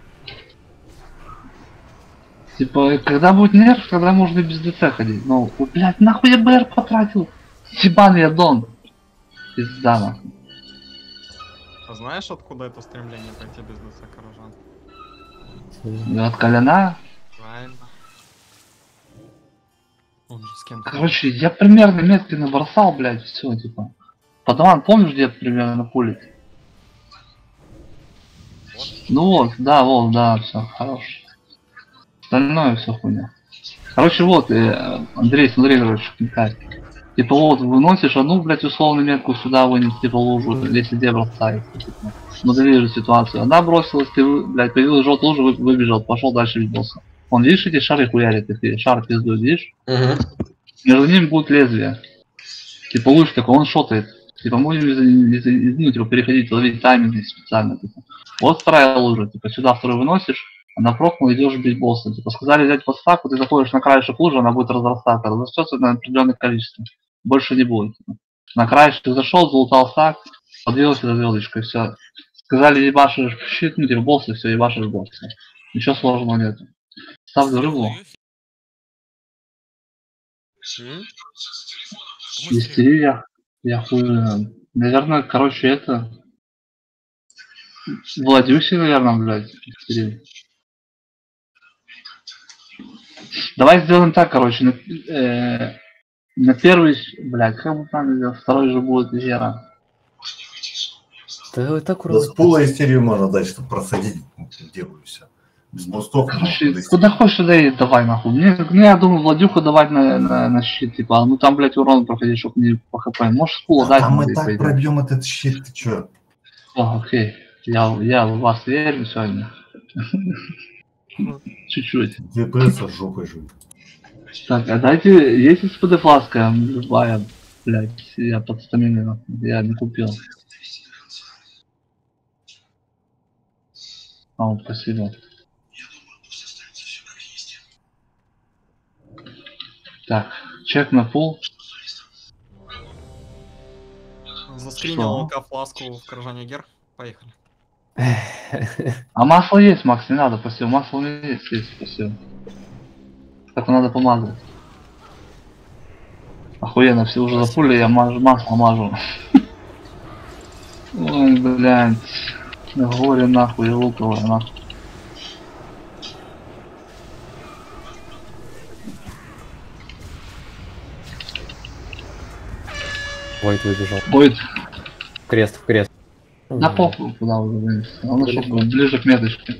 Типа, когда будет нерв, тогда можно и без ДЦ ходить. Ну, блядь, нахуй я БР потратил? Ебаный аддон. Пизда, нахуй. А знаешь, откуда это стремление пойти без ДЦ, Каражан? Ну, от коляна. Правильно. Он же с кем-то... Короче, я примерно метки набросал, блядь, все, типа. Подаван, помнишь, где примерно пулит? Ну вот, да, вот, да, все, хорош. Остальное все хуйня. Короче, вот, э, Андрей, смотри, короче, как. Типа вот, выносишь одну, блядь, условную метку сюда вынес, типа лужу, если где бросает. Типа, моделируешь ситуацию. Она бросилась, ты, блядь, появилась желтая лужа, вы- выбежал, пошел дальше бить босса. Он, видишь, эти шары хуярит, эти шар пиздует, видишь? Между ними будет лезвие. Типа луч такой, он шотает. Типа будем из, из, из, ну, типа, переходить, ловить тайминги специально. Типа. Вот вторая лужа, типа сюда вторую выносишь, она прохнула, идешь бить босса. Типа сказали взять подставку, ты заходишь на краешек лужи, она будет разрастаться, разрастется на определенное количество. Больше не будет. Типа. На краешек зашел, залутал стак, подвинулся за звездочкой, все. Сказали ебашишь щит, ну типа босса, все, ебашишь босса. Ничего сложного нет. Ставлю рыбу. Истерия. Я хуй знаю. Наверное, короче, это... Владюси, наверное, блядь. Истерия. Давай сделаем так, короче. На, э, на первый... Блядь, как бы там сделать? Второй же будет Зера. Да это Да с пула истерию можно дать, чтобы просадить, делаю все. Без бустов. Короче, куда хочешь, туда и давай, нахуй. Мне, ну, я думаю, Владюху давать на, на, на щит, типа, ну там, блядь, урон проходить, чтобы не по хп. Можешь с пула Да, дать, там ну, мы и так пойдёт. пробьем этот щит, ты чё? О, окей. Я, я в вас верю сегодня. Чуть-чуть. ДПС жопой жив. Так, а дайте, есть СПД фласка, любая, блядь, я под стаминой, я не купил. А, спасибо. Так, чек на пул. Заскринил Что? ЛК фласку в Каражане Гер. Поехали. А масло есть, Макс, не надо, спасибо. Масло у меня есть, есть, спасибо. Только надо помазать. Охуенно, все уже запули, я мажу, масло мажу. Ой, блядь. Горе нахуй, луковое нахуй. Войт выбежал. Войт. В крест, в крест. Да похуй, куда уже вынес. Он нашел ближе к меточке.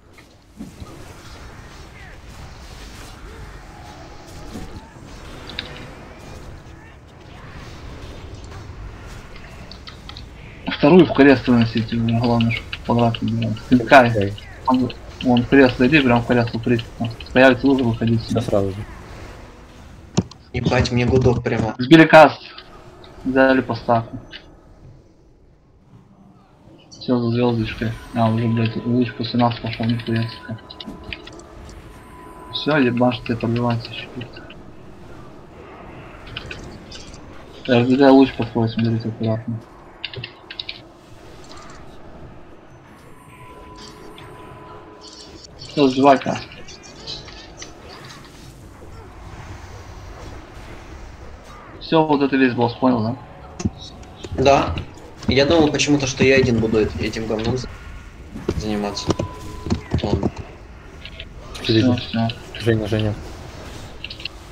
Вторую в крест выносите, главное, чтобы квадрат не делать. Пинкай. Он, он в крест зайди, прям в крест упрись. Появится лужа, выходить сюда. Да сразу же. Ебать, мне гудок прямо. Сбили каст. Взяли поставку. Все за звездочкой. А, уже, блядь, луч после нас пошел, нихуя себе. Все, ебашьте, пробивайте щит. РДД луч подходит, смотрите аккуратно. Все, сбивай каст. Все, вот это весь босс, понял, да? Да. Я думал почему-то, что я один буду эт- этим говном за- заниматься. Ладно. Все, все. Женя, Женя.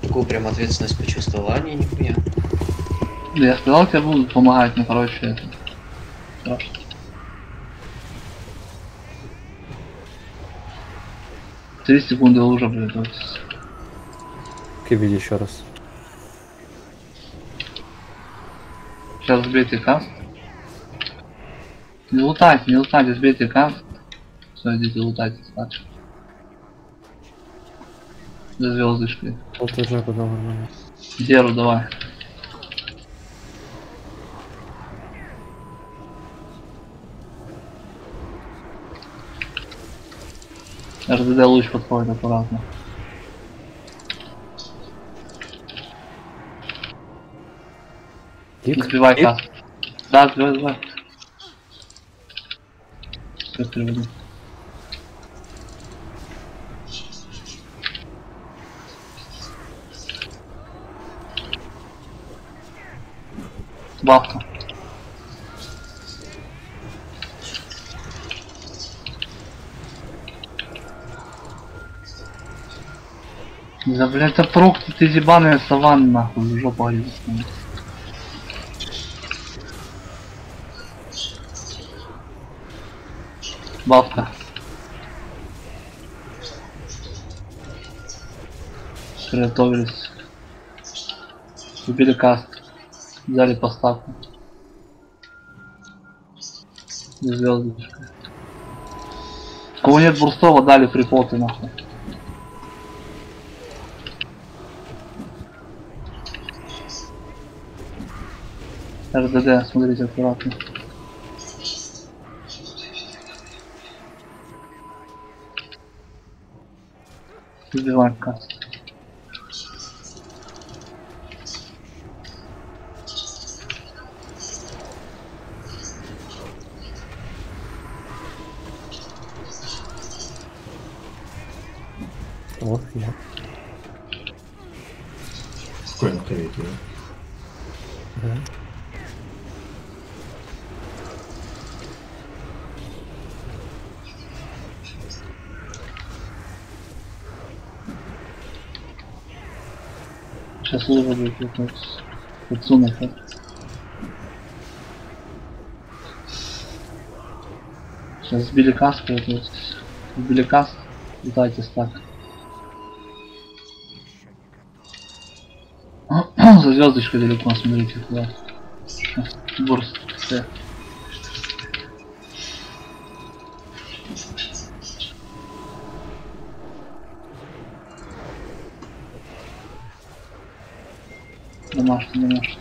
Такую прям ответственность почувствовала, а не нихуя. Да я сказал, тебе будут помогать, но короче это страшно. Три секунды уже, блядь. Вот. Кибель еще раз. Сейчас сбейте каст. Не лутайте, не лутайте, сбейте каст. Все, идите лутайте старше. За звездочкой. Вот уже одного нормально. Деру давай. РДД луч подходит аккуратно. Кик? Сбивай Кик? каст. Да, сбивай, сбивай. Все, переводи. Бабка. Да, блядь, это прокти, ты ебаная саванна, нахуй, в жопу горит. Бабка. Приготовились. Убили каст. Взяли поставку. Звездочка. У кого нет бурстова, дали припоты нахуй. РДД, смотрите аккуратно. Убиваем каст. Вот я. Спокойно ходите, да? Да. Сейчас лужа будет вот подсунуть. Сейчас сбили каст, сбили каст, летайте стак. За звездочкой далеко, смотрите куда. Бурст. Все. Домашний, домашний.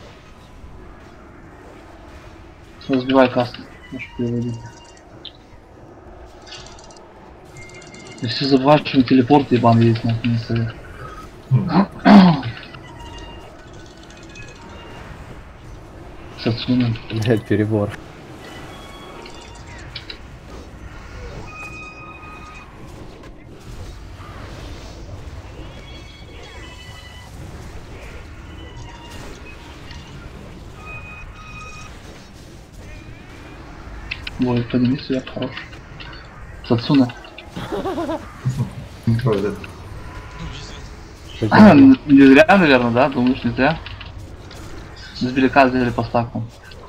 Разбивай каст. Можешь переводить. И все забывают, что телепорт ебан есть на совет. Сацуна. Блять, перебор. Ой, подними себя, хорош. Сацуна. Кто это? Не зря, наверное, да? Думаешь, не зря? Сберека сделали поставку.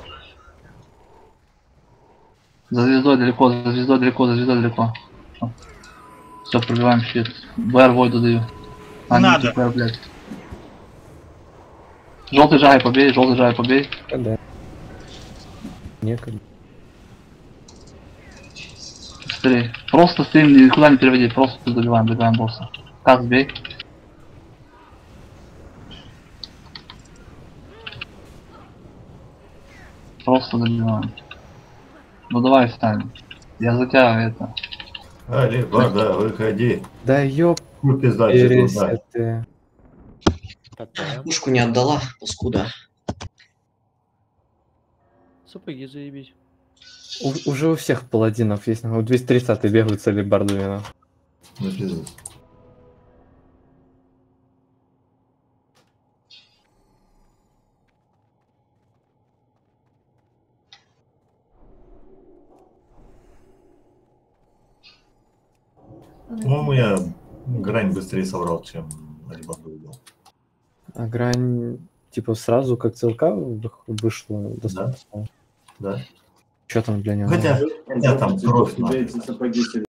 За звездой далеко, за звездой далеко, за звездой далеко. Все, пробиваем щит. БР Войду даю. А, Надо. Не, БР, блядь. Желтый жай побей, желтый жай побей. Да. Некогда. Быстрее. Просто стрим никуда не переводи, просто добиваем, добиваем босса. Каст бей. Просто добиваем. Ну давай встань. Я за тебя это. Али, да, выходи. Да ёп. Ну пизда, да. ты. Пушку не отдала, паскуда. Сапоги заебись. У- уже у всех паладинов есть, ну, двести тридцать бегают с алибардами, ну. Ну пиздец. По-моему, я грань быстрее соврал, чем алибарду увидел. А грань, типа, сразу как целка вы- вышла доступно? Да. Что там для него? Хотя, хотя там кровь надо. Тебе эти сапоги